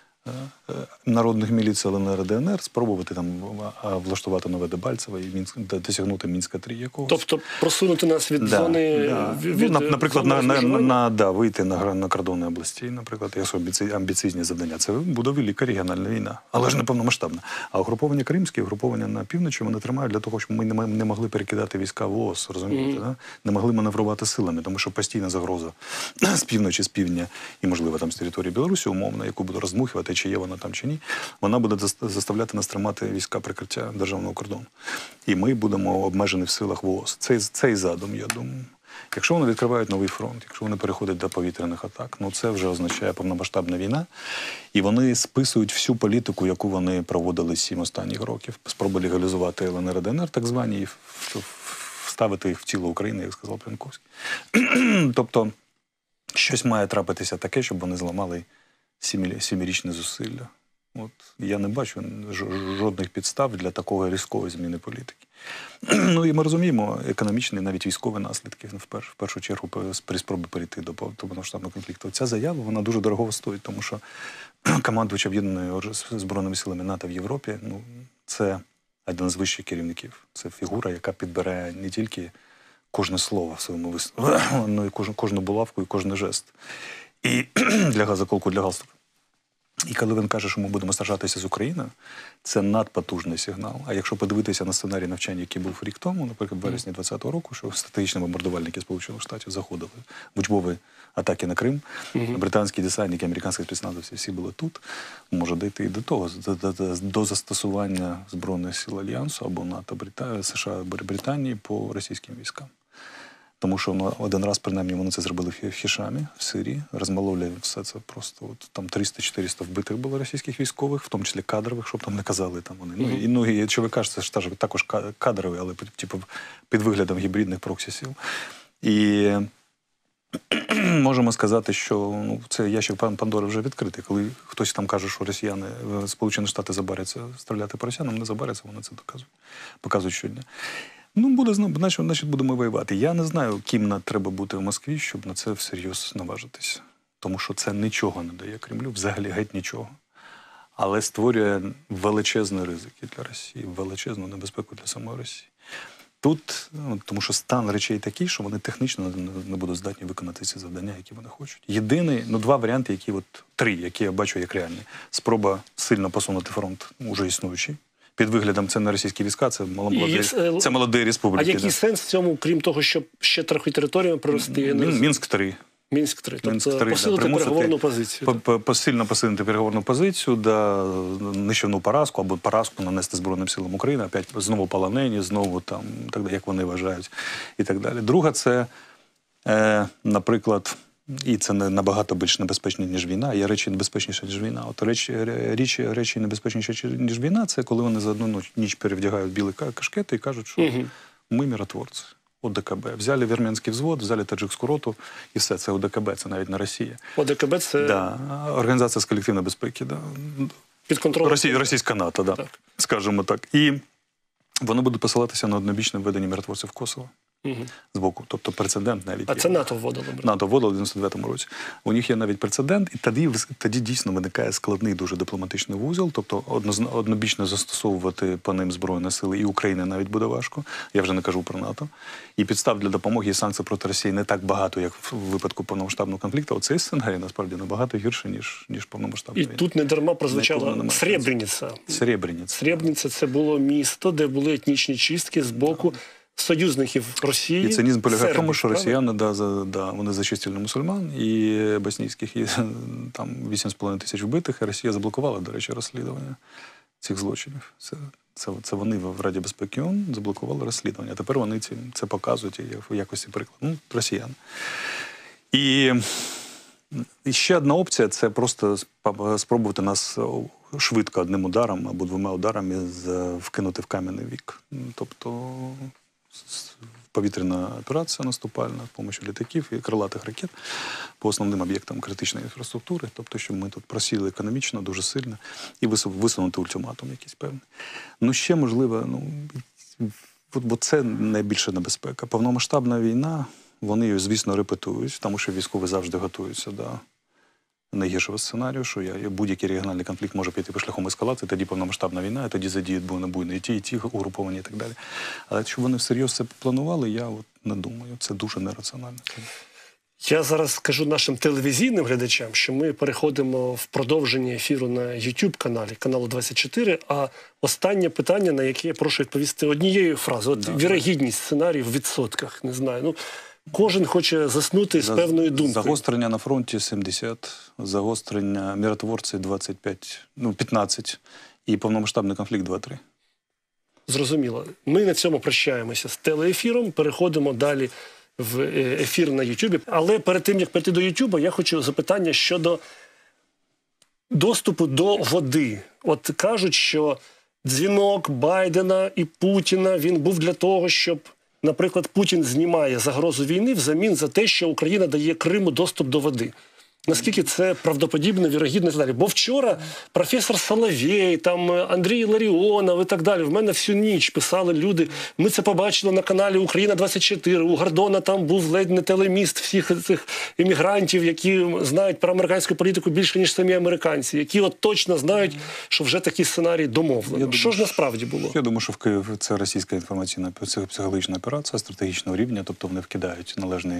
народних міліцій ЛНР, ДНР, спробувати там влаштувати нове Дебальцеве і Мінськ, досягнути Мінська три якогось. Тобто просунути нас від да, зони... Да. Від, ну, наприклад, на, на, на, да, вийти на, на кордони області, наприклад, якщо амбіційні завдання. Це буде велика регіональна війна, але ж не повномасштабна. А угруповання кримські, угруповання на півночі вони тримають для того, щоб ми не, не могли перекидати війська в ООС, розумієте? Mm-hmm. Да? Не могли маневрувати силами, тому що постійна загроза з півночі, з півдня і, можливо, там з території Білорусі умовно, яку буде роздмухувати, чи є вона там чи ні, вона буде заставляти нас тримати війська прикриття державного кордону. І ми будемо обмежені в силах ВООЗ. Це, це і задум, я думаю. Якщо вони відкривають новий фронт, якщо вони переходять до повітряних атак, ну це вже означає повномасштабна війна. І вони списують всю політику, яку вони проводили сім останніх років. Спроби легалізувати ЛНР, ДНР, так звані, і вставити їх в тіло України, як сказав П'янковський. Тобто, щось має трапитися таке, щоб вони зламали сімирічне зусилля. От, я не бачу жодних підстав для такої різкої зміни політики. Ну і ми розуміємо економічні, навіть військові наслідки, в першу, в першу чергу, при спробі перейти до повномасштабного конфлікту. Ця заява, вона дуже дорого стоїть, тому що командувач Об'єднаної збройними силами НАТО в Європі, ну, це один з вищих керівників. Це фігура, яка підбирає не тільки кожне слово в своєму вислові, але й кожну, кожну булавку і кожен жест. І для газоколку, для галстука. І коли він каже, що ми будемо сражатися з Україною, це надпотужний сигнал. А якщо подивитися на сценарій навчання, який був рік тому, наприклад, в вересні двадцятого року, що стратегічні бомбардувальники Сполучених Штатів заходили в учбові атаки на Крим, mm-hmm. британські десантники, американські спецназовці, всі були тут, може дійти і до того, до, до, до застосування Збройних сил Альянсу або НАТО, Британії, США, Британії по російським військам. Тому що ну, один раз, принаймні, вони це зробили в Хішамі, в Сирії, розмаловували все це просто. От, там триста-чотириста вбитих було російських військових, в тому числі кадрових, щоб там не казали там вони. Mm-hmm. Ну, і, ну, і ЧВК, це ж також кадрові, але типу, під виглядом гібридних проксі-сил. І можемо сказати, що ну, це ящик Пандори вже відкритий. Коли хтось там каже, що росіяни, Сполучені Штати забаряться стріляти по росіянам, не забаряться, вони це доказують, показують щодня. Ну, буде, значить, значить, будемо воювати. Я не знаю, ким нам треба бути в Москві, щоб на це всерйоз наважитися. Тому що це нічого не дає Кремлю, взагалі геть нічого. Але створює величезні ризики для Росії, величезну небезпеку для самої Росії. Тут, ну, тому що стан речей такий, що вони технічно не будуть здатні виконати ці завдання, які вони хочуть. Єдиний, ну, два варіанти, які от, три, які я бачу як реальні. Спроба сильно посунути фронт, уже існуючий. Під виглядом це не російські війська, це молоді, це молоді республіки. А який да. сенс в цьому, крім того, щоб ще трохи територіями прорости? Мінськ три. Мінськ три. Тобто посилити да, переговорну позицію. Посильно посилити переговорну позицію, да, нищівну поразку або поразку нанести Збройним силам України, опять знову полонені, знову там, так, як вони вважають, і так далі. Друга це, е, наприклад, і це не набагато більш небезпечно, ніж війна. Є речі небезпечніші, ніж війна. От речі, речі, речі небезпечніші, ніж війна, це коли вони за одну ніч перевдягають білі кашкети і кажуть, що угу. ми миротворці. ОДКБ. Взяли вірменський взвод, взяли таджикську роту, і все, це ОДКБ, це навіть не Росія. ОДКБ – це Да. Організація з колективної безпеки. Да. під контролем. Росій, російська НАТО, да. Так. Скажімо так. І вони будуть посилатися на однобічне введення миротворців в Косово. Угу. З боку. Тобто прецедент навіть А є. це НАТО вводило? НАТО вводило в дев'яносто дев'ятому році. У них є навіть прецедент, і тоді, тоді дійсно виникає складний дуже дипломатичний вузол, тобто однозна- однобічно застосовувати по ним Збройні сили, і Україні навіть буде важко, я вже не кажу про НАТО. І підстав для допомоги і санкцій проти Росії не так багато, як в випадку повномасштабного конфлікту. Оцей сценарій, насправді, набагато гірший, ніж, ніж повномасштабна І війна. тут не дарма Ніколи прозвучала немає Сребреніця. Сребреніця. Сребреніця – це було місто, де були етнічні чистки з боку союзників Росії. І цинізм полягає в тому, сербів, що правда? росіяни, да, за, да, вони зачистили мусульман і боснійських, і там вісім з половиною тисяч вбитих, і Росія заблокувала, до речі, розслідування цих злочинів. Це, це, це вони в Раді безпеки ООН заблокували розслідування. А тепер вони ці, це показують в якості прикладу. Ну, росіяни. І, і ще одна опція – це просто спробувати нас швидко одним ударом або двома ударами з- вкинути в кам'яний вік. Тобто повітряна операція наступальна з допомогою літаків і крилатих ракет по основним об'єктам критичної інфраструктури, тобто, щоб ми тут просіли економічно дуже сильно і вису- висунути ультиматум якийсь певний. Ну, ще, можливо, ну, бо це найбільша небезпека. Повномасштабна війна, вони її, звісно, репетують, тому що військові завжди готуються до найгіршого сценарію, що я, будь-який регіональний конфлікт може піти по шляхом ескалації, тоді повномасштабна війна, і тоді задіють буйно-буйно і ті, і ті угруповання і так далі. Але щоб вони всерйоз це планували, я от не думаю. Це дуже нераціонально. Я зараз скажу нашим телевізійним глядачам, що ми переходимо в продовження ефіру на YouTube-каналі, каналу двадцять чотири, а останнє питання, на яке я прошу відповісти однією фразою. От Да. вірогідність сценарію в відсотках, не знаю. Ну, кожен хоче заснути з За- певною думкою. Загострення на фронті сімдесят, загострення миротворці двадцять п'ять, ну п'ятнадцять і повномасштабний конфлікт два-три. Зрозуміло. Ми на цьому прощаємося з телеефіром, переходимо далі в е, ефір на Ютубі. Але перед тим, як перейти до Ютуба, я хочу запитання щодо доступу до води. От кажуть, що дзвінок Байдена і Путіна, він був для того, щоб, наприклад, Путін знімає загрозу війни взамін за те, що Україна дає Криму доступ до води. Наскільки це правдоподібно, вірогідно і так далі. Бо вчора професор Соловєй, там Андрій Ларіонов і так далі, в мене всю ніч писали люди, ми це побачили на каналі Україна двадцять чотири, у Гордона там був ледь не телеміст всіх цих іммігрантів, які знають про американську політику більше, ніж самі американці, які от точно знають, що вже такий сценарій домовлено. думаю, Що ж насправді було? Я думаю, що в Київ це російська інформаційна псих- психологічна операція стратегічного рівня, тобто вони вкидають належні,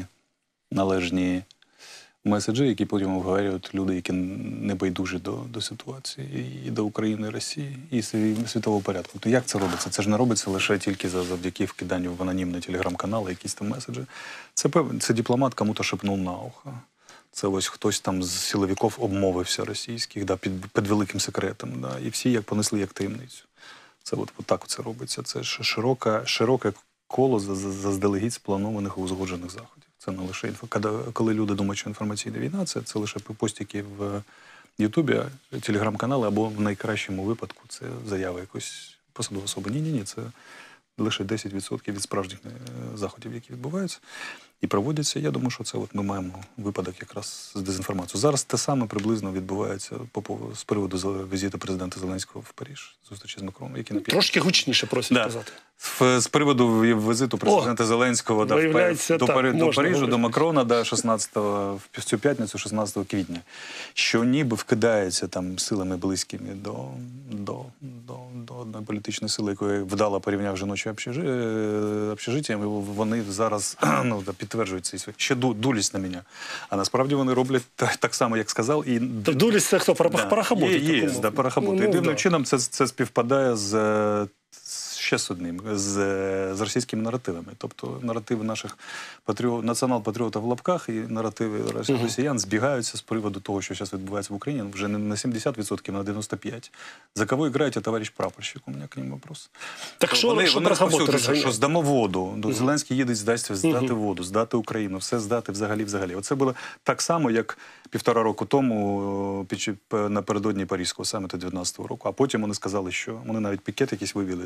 належні меседжі, які потім обговорюють люди, які не байдужі до, до ситуації, і до України, і Росії, і сві- світового порядку. Тобто як це робиться? Це ж не робиться лише тільки за- завдяки вкиданню в анонімний телеграм-канал, якісь там меседжі. Це, пев- це дипломат кому-то шепнув на ухо. Це ось хтось там з силовиків обмовився російських, да, під, під великим секретом. Да, і всі як понесли як таємницю. Це от, от так це робиться. Це ж широке, широке коло за- за- заздалегідь спланованих і узгоджених заходів. Це не лише інфо. Коли, коли люди думають, що інформаційна війна, це, це лише постіки в Ютубі, телеграм-канали, або в найкращому випадку це заява якоїсь посадової особи. Ні-ні-ні, це лише десять відсотків від справжніх е, заходів, які відбуваються і проводяться. Я думаю, що це от ми маємо випадок якраз з дезінформацією. Зараз те саме приблизно відбувається по пов- з приводу зел- візиту президента Зеленського в Париж, зустрічі з Макроном, який на п'ятницю. Трошки гучніше просять Да. казати. В- З приводу візиту президента Зеленського да, в Пе- виявляється, до, так, Пари- до можна Парижу, говорити. до Макрона, да, шістнадцятого, в цю п'ятницю, шістнадцятого квітня, що ніби вкидається там силами близькими до, до, до, до одної політичної сили, якої вдало порівняв жіноче общежи- е, общежиття, і вони зараз ну, да, підтверджують цей свій. Ще ду- дулість на мене. А насправді вони роблять так, так само, як сказав. І То дулість це хто? Парах- парахоботи Є, є, такому? да, парахоботи. Ну, І дивним да. чином це, це співпадає з, е, ще з одним, з, з російськими наративами. Тобто наративи наших патріот, націонал-патріотів в лапках і наративи рос- росіян збігаються з приводу того, що зараз відбувається в Україні, вже не на сімдесят відсотків, а на дев'яносто п'ять відсотків. За кого граєте, товариш прапорщик? У мене к ним вопрос. Так що, вони, що вони парахоботи розповсюджують, що розганяють? здамо воду. Ну, Зеленський їде здасть здати воду, здати Україну, все здати взагалі взагалі. Оце було так само, як півтора року тому під чи- напередодні Паризького саміту дев'ятнадцятого року. А потім вони сказали, що вони навіть пікет якийсь вивели там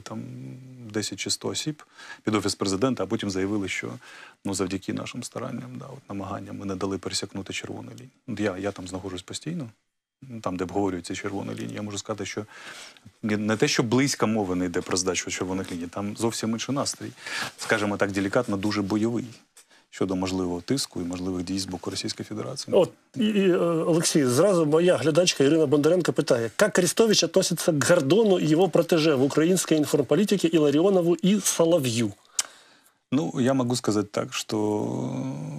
десять чи сто осіб під Офіс Президента, а потім заявили, що ну, завдяки нашим старанням, да, от, намаганням ми не дали пересякнути червону лінію. От я, я там знаходжусь постійно, там, де обговорюються червоні лінії. Я можу сказати, що не те, що близька мова не йде про здачу червоних ліній, там зовсім інший настрій. Скажімо так, делікатно, дуже бойовий щодо можливого тиску і можливих дій з боку Російської Федерації. От, і, і, Олексій, зразу моя глядачка Ірина Бондаренко питає, як Арестович относится к Гордону и его протеже в украинской информполитике Илларионову и Соловью? Ну, я могу сказать так, что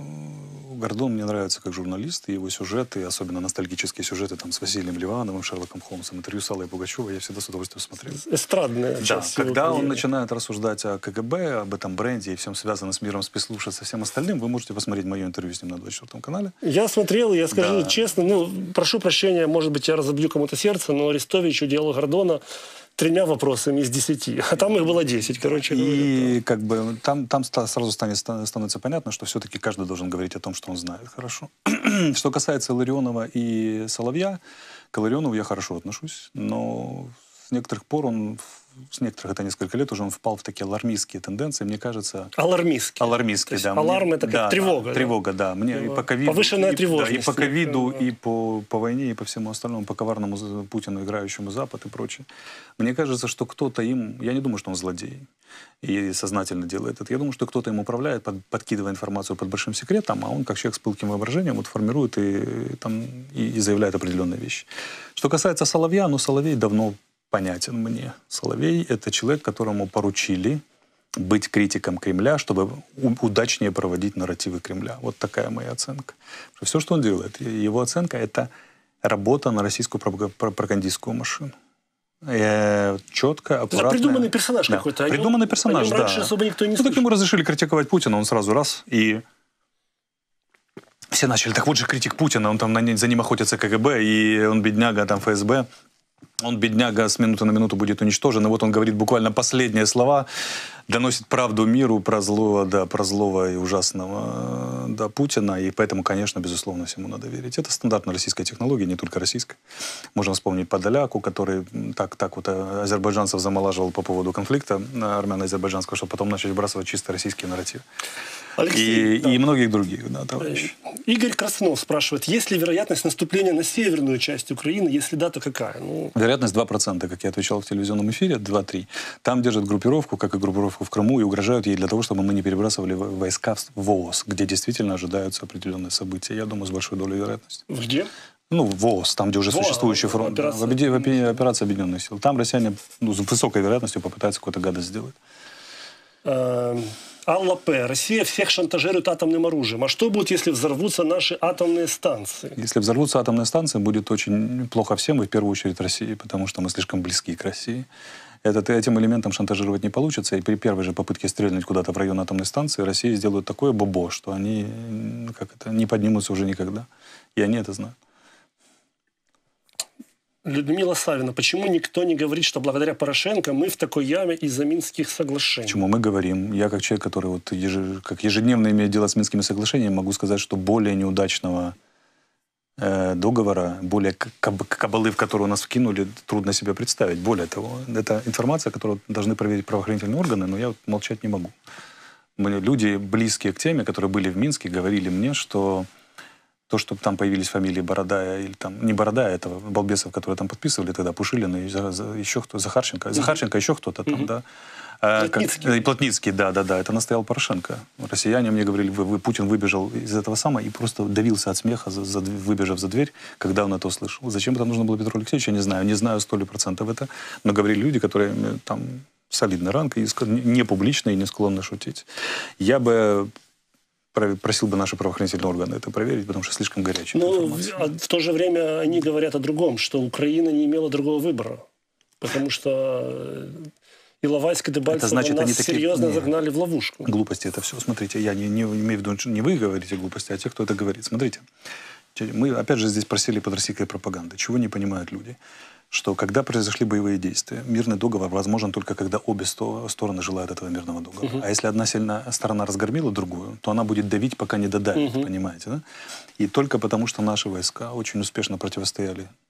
Гордон мне нравится как журналист, и его сюжеты, особенно ностальгические сюжеты там, с Василием Ливановым, Шерлоком Холмсом, интервью с Аллой Пугачевой, я всегда с удовольствием смотрел. Эстрадная Да, часть. когда его он карьеры. начинает рассуждать о КГБ, об этом бренде и всем связанном с миром спецслужб, со всем остальным, вы можете посмотреть мое интервью с ним на двадцать четвёртом канале. Я смотрел, я скажу Да. честно, ну, прошу прощения, может быть, я разобью кому-то сердце, но Арестович уделал Гордона тремя вопросами из десяти, а там их было десять, короче говоря. И как бы там, там ста- сразу станет, ста- становится понятно, что все-таки каждый должен говорить о том, что он знает хорошо. Что касается Илларионова и Соловья, к Илларионову я хорошо отношусь, но с некоторых пор он, с некоторых, это несколько лет уже он впал в такие алармистские тенденции, мне кажется... Алармистский. Алармистский, То есть да. аларм Мне- это как да, тревога. Да, да? тревога, да. Мне и по ковиду, Повышенная и, тревожность. да, и по ковиду, Да. и по, по войне, и по всему остальному, по коварному за- Путину, играющему Запад и прочее. Мне кажется, что кто-то им... Я не думаю, что он злодей и сознательно делает это. Я думаю, что кто-то им управляет, под- подкидывая информацию под большим секретом, а он, как человек с пылким воображением, вот формирует и, там, и, и заявляет определенные вещи. Что касается Соловья, ну, Соловей давно понятен мне. Соловей — это человек, которому поручили быть критиком Кремля, чтобы у- удачнее проводить нарративы Кремля. Вот такая моя оценка. Все, что он делает, его оценка — это работа на российскую пропаг- про- пропагандистскую машину. Э, четко, Это аккуратно. придуманный персонаж Да, какой-то. О нем- придуманный персонаж, о нем да. раньше особо никто не Ну, так слышал. ему разрешили критиковать Путина, он сразу раз, и все начали, так вот же критик Путина, он там на, не- за ним охотится КГБ, и он бедняга, там ФСБ. Он, бедняга, с минуты на минуту будет уничтожен. И вот он говорит буквально последние слова, доносит правду миру про злого, да, про злого и ужасного да, Путина. И поэтому, конечно, безусловно, всему надо верить. Это стандартная российская технология, не только российская. Можем вспомнить Подоляку, который так, так вот э, азербайджанцев замолаживал по поводу конфликта э, армяно-азербайджанского, чтобы потом начать вбрасывать чисто российские нарративы. Алексей, И, да. и многих других, да, товарищей. Игорь Краснов спрашивает, есть ли вероятность наступления на северную часть Украины? Если да, то какая? Ну, Вероятность два процента, как я отвечал в телевизионном эфире, два-три. Там держат группировку, как и группировку в Крыму, и угрожают ей для того, чтобы мы не перебрасывали в- войска в ВООЗ, где действительно ожидаются определенные события. Я думаю, с большой долей вероятности. где? Ну, ВООЗ, там, где уже ВООЗ, существующий фронт. да, операция в объеди- в опе- операция Объединенных сил. Там россияне ну, с высокой вероятностью попытаются какую-то гадость сделать. Э, Алла П. Россия всех шантажирует атомным оружием. А что будет, если взорвутся наши атомные станции? Если взорвутся атомные станции, будет очень плохо всем, и в первую очередь России, потому что мы слишком близки к России. Этот, этим элементом шантажировать не получится, и при первой же попытке стрельнуть куда-то в район атомной станции России сделают такое бобо, что они м, как это, не поднимутся уже никогда. И они это знают. Людмила Савина. Почему никто не говорит, что благодаря Порошенко мы в такой яме из-за Минских соглашений? Почему мы говорим? Я как человек, который вот еже- как ежедневно имеет дело с Минскими соглашениями, могу сказать, что более неудачного э, договора, более к- каб- кабалы, в которую нас вкинули, трудно себе представить. Более того, это информация, которую должны проверить правоохранительные органы, но я вот молчать не могу. Мне люди, близкие к теме, которые были в Минске, говорили мне, что то, что там появились фамилии Бородая, или там, не Бородая, этого балбесов, которые там подписывали тогда, Пушилина, и за- за- еще кто, Захарченко, Захарченко, еще кто-то там, да. А, как- Плотницкий. и Плотницкий, да, да, да, это настоял Порошенко. Россияне мне говорили, вы, вы- Путин выбежал из этого самого и просто давился от смеха, за, за- выбежав за дверь, когда он это услышал. Зачем это нужно было Петру Алексеевичу, я не знаю, не знаю сто ли процентов это, но говорили люди, которые э, там солидный ранг, и ск- не публично и не склонны шутить. Я бы про- просил бы наши правоохранительные органы это проверить, потому что слишком горячая Но в, информация. а в то же время они говорят о другом, что Украина не имела другого выбора. Потому что э, Иловайск и Дебальцево Это значит, нас они такие- серьезно не. загнали в ловушку. Глупости это все. Смотрите, я не, не имею в виду, что не вы говорите глупости, а те, кто это говорит. Смотрите, мы опять же здесь просили под российской пропагандой. Чего не понимают люди? Что когда произошли боевые действия, мирный договор возможен только когда обе сто- стороны желают этого мирного договора. А если одна сильная сторона разгромила другую, то она будет давить, пока не додавит, понимаете, да? И только потому, что наши войска очень успешно противостояли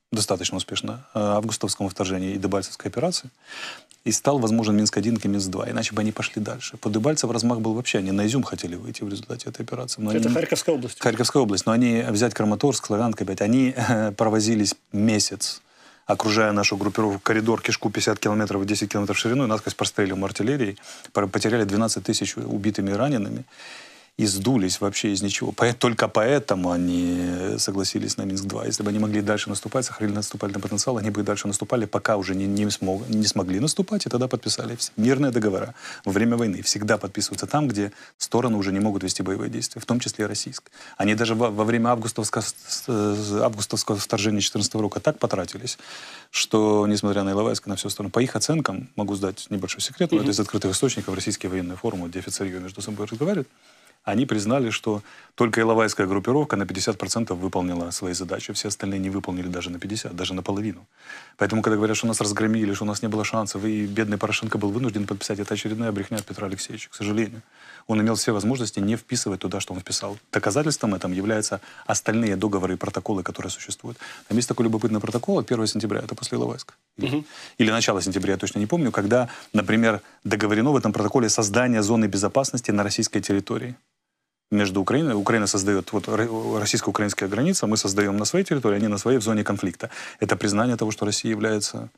достаточно успешно, августовскому вторжению и Дебальцевской операции. И стал возможен Минск один и Минск два. Иначе бы они пошли дальше. По Дебальцево размах был вообще. Они на Изюм хотели выйти в результате этой операции. Но Это они... Харьковская область. Харьковская область. Но они взять Краматорск, Славянск опять. Они провозились месяц, окружая нашу группировку, коридор, кишку пятьдесят километров и десять километров в ширину, и насквозь простреливаем артиллерией. Потеряли двенадцать тысяч убитыми и ранеными. И сдулись вообще из ничего. Только поэтому они согласились на Минск два. Если бы они могли дальше наступать, сохранили наступательный потенциал, они бы и дальше наступали, пока уже не, не, смог, не смогли наступать, и тогда подписали мирные договора. Во время войны всегда подписываются там, где стороны уже не могут вести боевые действия, в том числе и российские. Они даже во, во время августовского, августовского вторжения две тысячи четырнадцатого года так потратились, что, несмотря на Иловайск и на всю сторону, по их оценкам, могу сдать небольшой секрет, но mm-hmm. это из открытых источников, российские военные форумы, где офицеры между собой разговаривают, они признали, что только Иловайская группировка на пятьдесят процентов выполнила свои задачи. Все остальные не выполнили даже на пятьдесят процентов, даже наполовину. Поэтому, когда говорят, что нас разгромили, что у нас не было шансов, и бедный Порошенко был вынужден подписать, это очередная брехня от Петра Алексеевича, к сожалению. Он имел все возможности не вписывать туда, что он вписал. Доказательством этому являются остальные договоры и протоколы, которые существуют. Там есть такой любопытный протокол от первого сентября, это после Иловайска. Угу. Или начало сентября, я точно не помню, когда, например, договорено в этом протоколе создание зоны безопасности на российской территории. Между Украиной, Украина создает вот, российско-украинская граница, мы создаем на своей территории, они на своей в зоне конфликта. Это признание того, что Россия является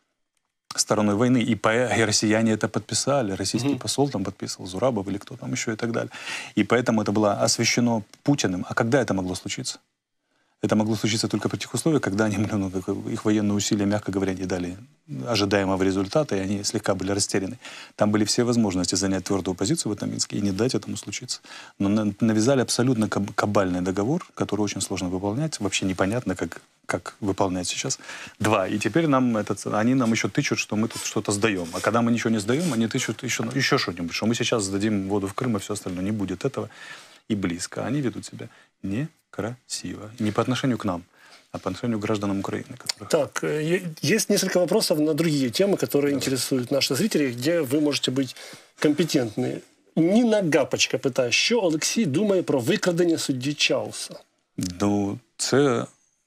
стороной войны. И, по, и россияне это подписали. Российский mm-hmm. посол там подписывал, Зурабов или кто там еще и так далее. И поэтому это было освящено Путиным. А когда это могло случиться? Это могло случиться только при тех условиях, когда они, ну, их военные усилия, мягко говоря, не дали ожидаемого результата, и они слегка были растеряны. Там были все возможности занять твердую позицию в этом Минске и не дать этому случиться. Но навязали абсолютно кабальный договор, который очень сложно выполнять. Вообще непонятно, как, как выполнять сейчас. Два. И теперь нам этот, они нам еще тычут, что мы тут что-то сдаем. А когда мы ничего не сдаем, они тычут еще, еще что-нибудь, что мы сейчас сдадим воду в Крым и все остальное. Не будет этого и близко. Они ведут себя некрасиво. Не по отношению к нам, а по отношению к гражданам Украины. Которых... Так, есть несколько вопросов на другие темы, которые да. интересуют наших зрителей, где ви можете бути компетентні. Ніна Гапочка питає, що Олексій думає про викрадення судді Чауса? Ну, це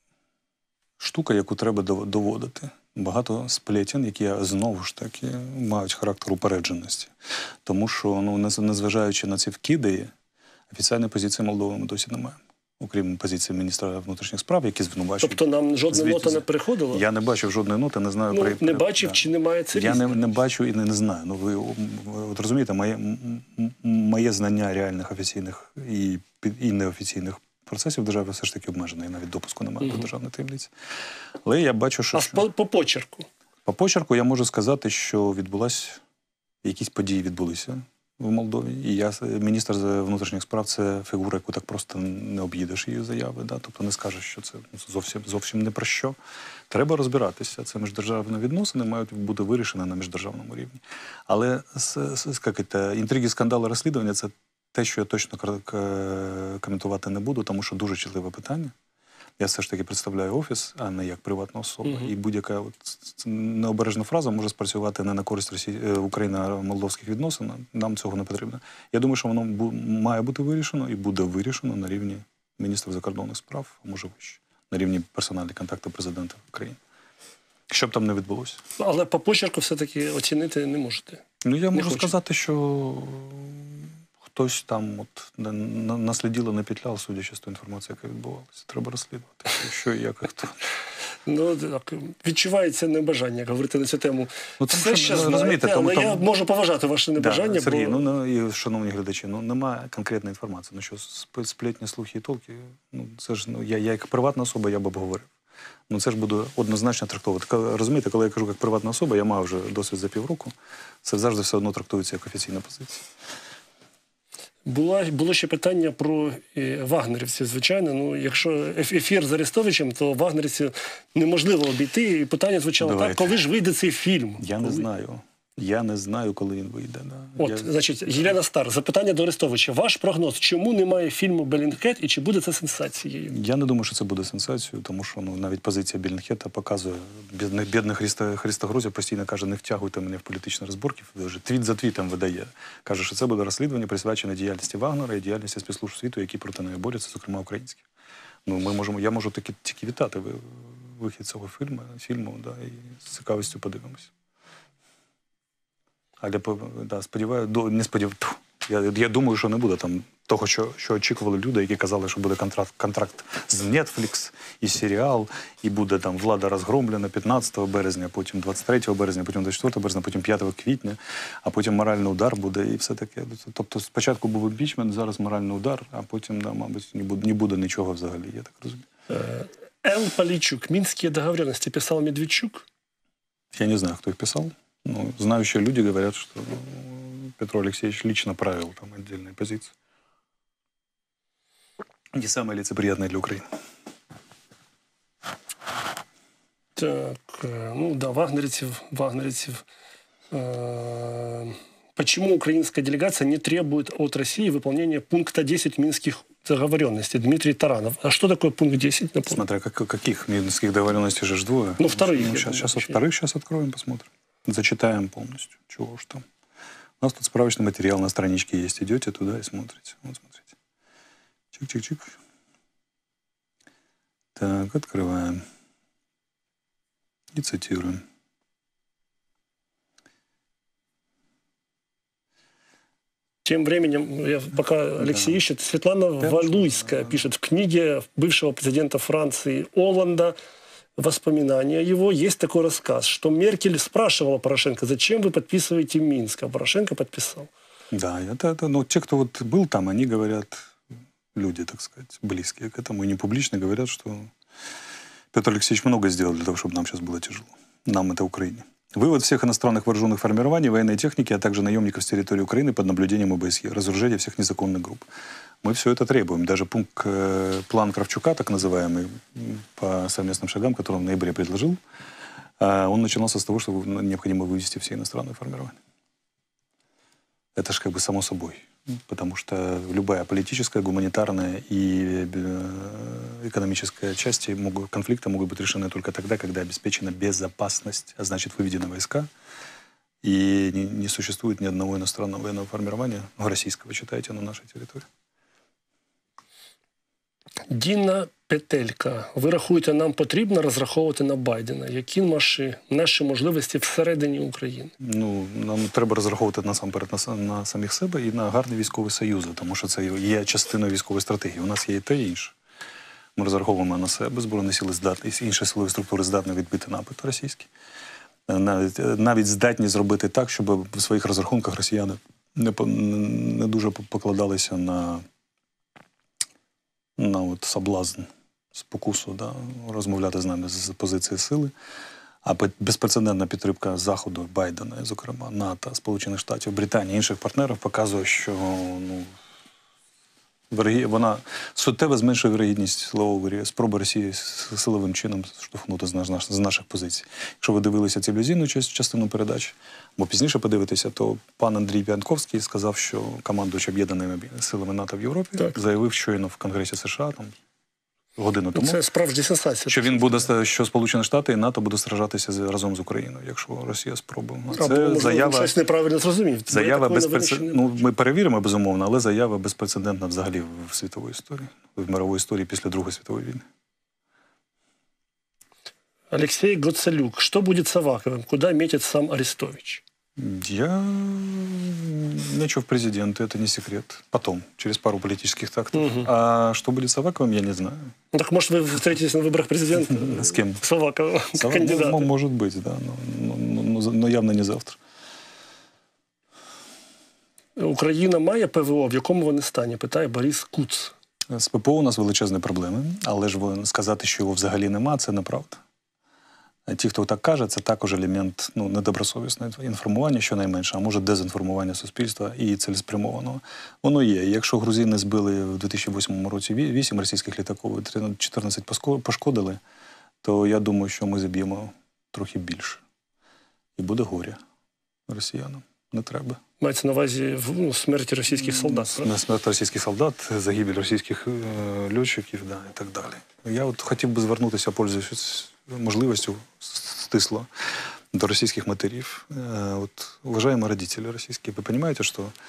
штука, яку треба доводити. Багато сплетен, які, знову ж таки, мають характер упередженості. Тому що, ну, незважаючи на ці вкиди, офіційної позиції Молдови ми досі не маємо. Окрім позиції міністра внутрішніх справ, які звинувачують. Тобто нам жодна нота не приходила? Я не бачив жодної ноти, не знаю. Ну, про... не бачив да. чи немає це Я не, не бачу і не, не знаю. Ну, ви, ви от розумієте, моє, моє знання реальних офіційних і, і неофіційних процесів держави все ж таки обмежене. І навіть допуску немає угу. до державної таємниці. Але я бачу, що... А що... по, по почерку? По почерку я можу сказати, що відбулась... якісь події відбулися в Молдові. І я, міністр внутрішніх справ, це фігура, яку так просто не об'їдеш її заяви. Да? Тобто не скажеш, що це зовсім, зовсім не про що. Треба розбиратися. Це міждержавні відносини мають бути вирішені на міждержавному рівні. Але як, інтриги, скандали, розслідування – це те, що я точно коментувати не буду, тому що дуже чутливе питання. Я все ж таки представляю офіс, а не як приватна особа. Uh-huh. І будь-яка от необережна фраза може спрацювати не на користь Росії, Україно-молдовських відносин. Нам цього не потрібно. Я думаю, що воно бу- має бути вирішено і буде вирішено на рівні міністрів закордонних справ, а може вище, на рівні персональних контактів президента України. Що б там не відбулося. Але по почерку все-таки оцінити не можете? Ну, я не можу хочу. сказати, що хтось там от насліділо, не петляв, судячи з тої інформації, яка відбувалася. Треба розслідувати, що і як, і хто. Ну, так, відчувається небажання говорити на цю тему. Ну, Все що, ще розумієте, знаєте, тому, але тому... я можу поважати ваше небажання. Да, Сергій, бо... ну, і, шановні глядачі, ну, немає конкретної інформації. Ну, що сплетні, слухи і толки, ну, це ж, ну, я, я як приватна особа, я б обговорив. Ну, це ж буде однозначно трактовувати. Розумієте, коли я кажу як приватна особа, я маю вже досвід за півроку, це завжди все одно трактується як офіційна позиція. Було, було ще питання про е, вагнерівців, звичайно. Ну, якщо ефір з Арестовичем, то вагнерівців неможливо обійти. І питання звучало Давайте. так, коли ж вийде цей фільм? Я коли? не знаю. Я не знаю, коли він вийде. Да. От, я... значить, Єлена Стар, запитання до Арестовича. Ваш прогноз, чому немає фільму «Белінгхет» і чи буде це сенсацією? Я не думаю, що це буде сенсацією, тому що ну, навіть позиція Белінгхета показує, бідних, бідних Христа, Христогрузів постійно каже, не втягуйте мене в політичні розборки. Вже твіт за твітом видає. Каже, що це буде розслідування, присвячене діяльності Вагнера і діяльності спецслужб світу, які проти неї борються, зокрема українських. Ну, ми можемо, я можу таки, тільки вітати вихід цього фільму, фільму да, і з цікавістю подивимось. Але да, сподіваю, не сподіваю, я, я думаю, що не буде там того, що, що очікували люди, які казали, що буде контракт, контракт з Netflix, і серіал, і буде там влада розгромлена п'ятнадцятого березня, потім двадцять третього березня, потім двадцять четвертого березня, потім п'ятого квітня, а потім моральний удар буде і все таке. Тобто спочатку був імпічмент, зараз моральний удар, а потім, да, мабуть, не буде, не буде нічого взагалі, я так розумію. Н. Полійчук. Минские договоренности писал Медведчук? Я не знаю, кто их писал. Но знающие люди говорят, что Петр Алексеевич лично правил там отдельные позиции. Не самое лицеприятное для Украины. Так, ну да, вагнерівців, вагнерівців. Э, почему украинская делегация не требует от России выполнения пункта десять Минских договоренностей? Дмитрий Таранов. А что такое пункт десять? Напомню. Смотря как, каких минских договоренностей же ж двое. Ну, вторых. Ну, сейчас, сейчас от вторых сейчас откроем, посмотрим. Зачитаем полностью. Чего уж там. У нас тут справочный материал на страничке есть. Идете туда и смотрите. Вот смотрите. Чик-чик-чик. Так, открываем. И цитируем. Тем временем, я, пока Алексей Да. ищет, Светлана Да, Валуйская да. пишет в книге бывшего президента Франции Олланда «Воспоминания его» есть такой рассказ, что Меркель спрашивала Порошенко, зачем вы подписываете Минск, а Порошенко подписал. Да, это, это, ну, те, кто вот был там, они говорят, люди, так сказать, близкие к этому, и не публично говорят, что Петр Алексеевич много сделал для того, чтобы нам сейчас было тяжело. Нам, это Украине. Вывод всех иностранных вооруженных формирований, военной техники, а также наемников с территории Украины под наблюдением ОБСЕ, разоружение всех незаконных групп. Мы все это требуем. Даже пункт, э, план Кравчука, так называемый, по совместным шагам, который он в ноябре предложил, э, он начинался с того, что необходимо вывести все иностранные формирования. Это же как бы само собой. Потому что любая политическая, гуманитарная и экономическая части могут, конфликта могут быть решены только тогда, когда обеспечена безопасность, а значит выведены войска, и не, не существует ни одного иностранного военного формирования, российского, читайте, на нашей территории. Діна Петелька. Ви рахуєте, нам потрібно розраховувати на Байдена? Які наші, наші можливості всередині України? Ну, нам треба розраховувати насамперед на, на самих себе і на гарний військовий союз, тому що це є частиною військової стратегії. У нас є і те, і інше. Ми розраховуємо на себе, збройні сили здатні, інші силові структури здатні відбити напад російський. Навіть, навіть здатні зробити так, щоб в своїх розрахунках росіяни не, не дуже покладалися на, на от соблазн, спокусу, да, розмовляти з нами з позиції сили. А безпрецедентна підтримка Заходу, Байдена, зокрема, НАТО, Сполучених Штатів, Британії, інших партнерів показує, що ну, вона суттєво зменшує вірогідність спроби Росії силовим чином штовхнути з, наш, з наших позицій. Якщо ви дивилися телевізійну частину передач, або пізніше подивитеся, то пан Андрій Піанковський сказав, що командуючий об'єднаними силами НАТО в Європі так. заявив щойно в Конгресі США, там, годину тому, це справді сенсація. Що він буде, що Сполучені Штати і НАТО будуть сражатися разом з Україною, якщо Росія спробує. Це можливо, заява, щось неправильно зрозумів. Заява безпрецедентна. Ну, ми перевіримо, безумовно, але заява безпрецедентна взагалі в світовій історії, в мировій історії після Другої світової війни. Алексей Гоцелюк. Что будет с Аваковым? Куда метит сам Арестович? Я не чув президента, это не секрет. Потом, через пару политических тактов. Угу. А что будет с Аваковым, я не знаю. Ну, так может вы встретитесь на выборах президента? С кем? С Аваковым, кандидатом. Может быть, да, но, но, но явно не завтра. Україна має ПВО, в якому вони стані, питає Борис Куц. З ППО у нас величезні проблеми, але ж сказати, що його взагалі нема, це неправда. Ті, хто так каже, це також елемент ну, недобросовісного інформування, щонайменше, а може дезінформування суспільства і цілеспрямованого. Воно є. Якщо грузини збили в дві тисячі восьмому році вісім російських літаків, чотирнадцять пошкодили, то я думаю, що ми заб'ємо трохи більше. І буде горя росіянам. Не треба. Мається на увазі ну, смерті російських солдат. На смерть російських солдат, загибель російських е, льотчиків, да, і так далі. Я от хотів би звернутися, пользуючись можливістю стисло до российских матерів. От, уважаемые родители российские, вы понимаете, что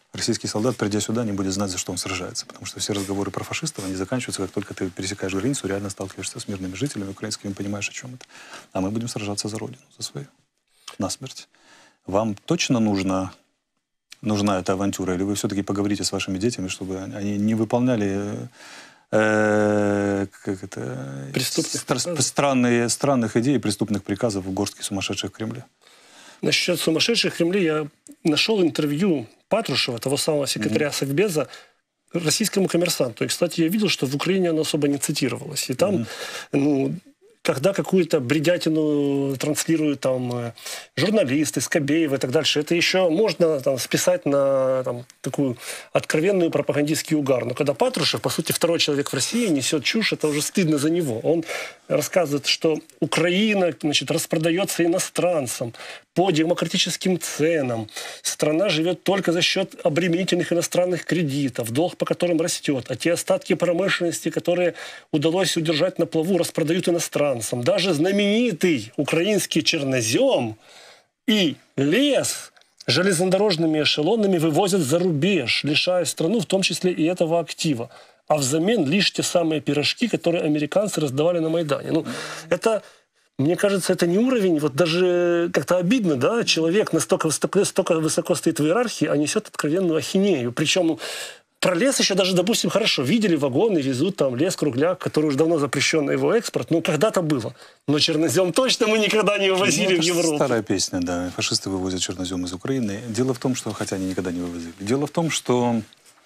российский солдат, придя сюда, не будет знать, за что он сражается. Потому что все разговоры про фашистов, они заканчиваются, как только ты пересекаешь границу, реально сталкиваешься с мирными жителями украинскими, понимаешь, о чем это. А мы будем сражаться за Родину, за свою, насмерть. Вам точно нужно, нужна эта авантюра? Или вы все-таки поговорите с вашими детьми, чтобы они не выполняли... Э, как это, стра- странные, странных идей и преступных приказов в горстке сумасшедших в Кремле? Насчет сумасшедших в Кремле я нашел интервью Патрушева, того самого секретаря mm-hmm. Совбеза, российскому коммерсанту. И, кстати, я видел, что в Украине оно особо не цитировалось. И там, mm-hmm. ну, когда какую-то бредятину транслируют там журналисты, Скобеевы и так дальше, это еще можно там списать на там, такую откровенную пропагандистский угар. Но когда Патрушев, по сути, второй человек в России, несет чушь, это уже стыдно за него. Он рассказывает, что Украина, значит, распродается иностранцам по демократическим ценам. Страна живет только за счет обременительных иностранных кредитов, долг по которым растет. А те остатки промышленности, которые удалось удержать на плаву, распродают иностранцам. Даже знаменитый украинский чернозем и лес железнодорожными эшелонами вывозят за рубеж, лишая страну в том числе и этого актива. А взамен лишь те самые пирожки, которые американцы раздавали на Майдане. Ну, это... Мне кажется, это не уровень, вот даже как-то обидно, да, человек настолько, настолько высоко стоит в иерархии, а несет откровенную ахинею. Причем про лес еще даже, допустим, хорошо, видели вагоны, везут там лес, кругляк, который уже давно запрещен на его экспорт, ну, когда-то было. Но чернозем точно мы никогда не вывозили ну, в Европу. Старая песня, да, фашисты вывозят чернозем из Украины. Дело в том, что, хотя они никогда не вывозили, дело в том, что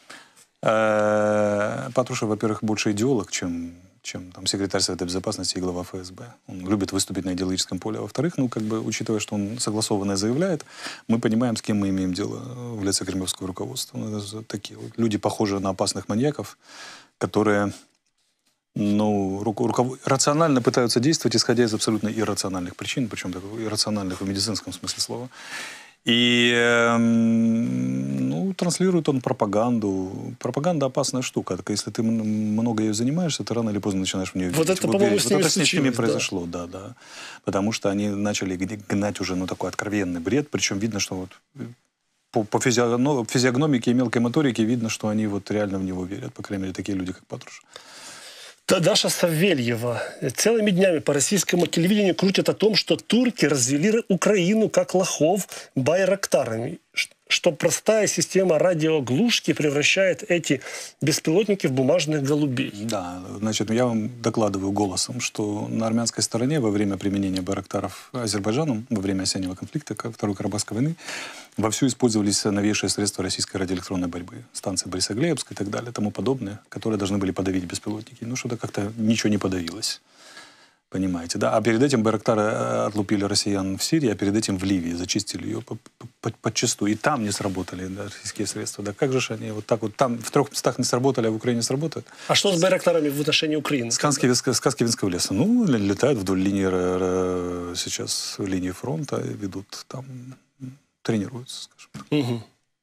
э, Патрушев, во-первых, больше идеолог, чем... чем там, секретарь Совета Безопасности и глава эф эс бэ. Он любит выступить на идеологическом поле. А во-вторых, ну, как бы, учитывая, что он согласованно заявляет, мы понимаем, с кем мы имеем дело в лице кремлевского руководства. Ну, это такие вот люди, похожие на опасных маньяков, которые ну, руков... рационально пытаются действовать, исходя из абсолютно иррациональных причин, причем иррациональных в медицинском смысле слова. И э, ну, транслирует он пропаганду. Пропаганда опасная штука. Так если ты много ее занимаешься, ты рано или поздно начинаешь в нее вот верить. Это, вот, по-моему, вот с ними это с ними да. произошло, да, да. Потому что они начали гнать уже ну, такой откровенный бред. Причем видно, что вот по, по физиогномике и мелкой моторике видно, что они вот реально в него верят. По крайней мере, такие люди, как Патрушев. Даша Савельева целыми днями по российскому телевидению крутят о том, что турки развели Украину как лохов байрактарами, что простая система радиоглушки превращает эти беспилотники в бумажных голубей. Да, значит, я вам докладываю голосом, что на армянской стороне во время применения байрактаров Азербайджаном, во время осеннего конфликта Второй Карабахской войны, вовсю использовались новейшие средства российской радиоэлектронной борьбы. Станции Борисоглебск и так далее, тому подобное, которые должны были подавить беспилотники. Ну, что-то как-то ничего не подавилось. Понимаете, да? А перед этим байрактары отлупили россиян в Сирии, а перед этим в Ливии зачистили ее подчистую. И там не сработали да, российские средства. Да как же они вот так вот там в трех местах не сработали, а в Украине сработают? А что с байрактарами в отношении Украины? Сказки, сказки Винского леса. Ну, летают вдоль линии, сейчас линии фронта, ведут там, тренируются, скажем так. Угу.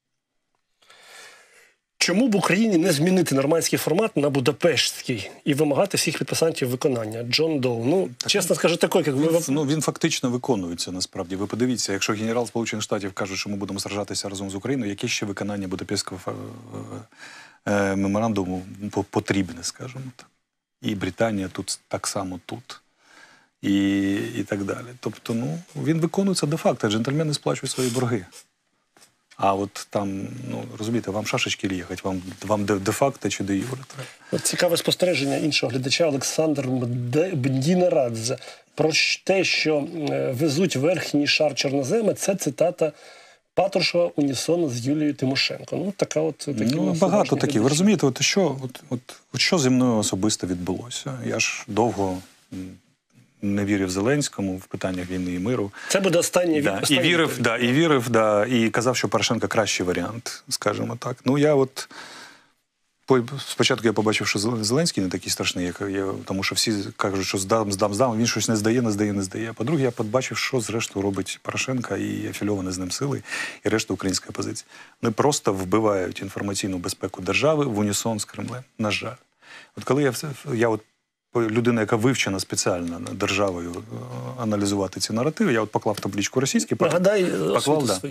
Чому б Україні не змінити нормандський формат на будапештський і вимагати всіх підписантів виконання? Джон Доу. Ну, так, чесно скажу, такий, як ви... Ну, він фактично виконується, насправді. Ви подивіться, якщо генерал Сполучених Штатів каже, що ми будемо сражатися разом з Україною, яке ще виконання Будапештського е, меморандуму потрібне, скажімо так. І Британія тут так само тут. І, і так далі. Тобто, ну, він виконується де-факто. Джентльмени сплачують свої борги. А от там, ну, розумієте, вам шашечки їхати, вам, вам де-факто чи де-юре треба. От цікаве спостереження іншого глядача Олександр Бдінарадзе про те, що везуть верхній шар чорноземи, це цитата Патрушева унісон з Юлією Тимошенко. Ну, така от... Такі ну, багато такі. Ви розумієте, от що, от, от, от що зі мною особисто відбулося? Я ж довго... не вірив Зеленському в питаннях війни і миру. Це буде останнє да, і вірив, да, і вірив, да, і казав, що Порошенко кращий варіант, скажімо так. Ну, я от спочатку я побачив, що Зеленський не такий страшний, як я, тому що всі кажуть, що здам, здам, здам, він щось не здає, не здає, не здає. По-друге, я побачив, що зрештою робить Порошенко і афільовані з ним сили, і решта української опозиції. Вони просто вбивають інформаційну безпеку держави в унісон з Кремлем. На жаль. От коли я, я от людина, яка вивчена спеціально державою аналізувати ці наративи, я от поклав табличку російські, нагадай поклав, да. свою.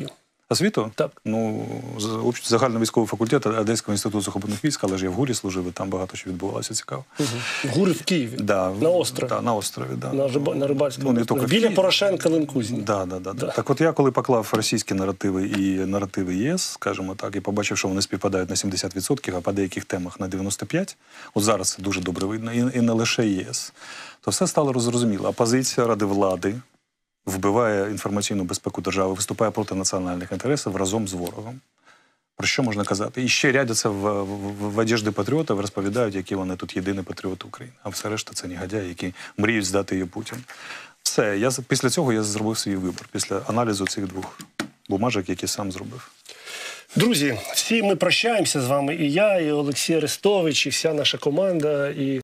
Освіту? Так. Ну, з- общ- загальновійськовий факультет Одеського інституту сухопутних військ, але ж я в ГУРі служив, і там багато що відбувалося цікаво. Гури в Києві. Да, На острові. Да, на острові, да. На, Риба- на Рибальському. Ну, не острові. тільки в Біля Києві. Порошенка Ленкузні. Да, да, да, да. Так от я, коли поклав російські наративи і наративи ЄС, скажімо так, і побачив, що вони співпадають на сімдесят відсотків, а по деяких темах на дев'яносто п'ять відсотків, от зараз це дуже добре видно, і, і не лише ЄС, то все стало зрозуміло. Опозиція ради влади вбиває інформаційну безпеку держави, виступає проти національних інтересів разом з ворогом. Про що можна казати? І ще рядяться в, в, в одежді патріотів, розповідають, які вони тут єдині патріоти України. А все решта це негодяї, які мріють здати її Путін. Все, я, після цього я зробив свій вибір, після аналізу цих двох бумажок, які сам зробив. Друзі, всі ми прощаємося з вами. І я, і Олексій Арестович, і вся наша команда. І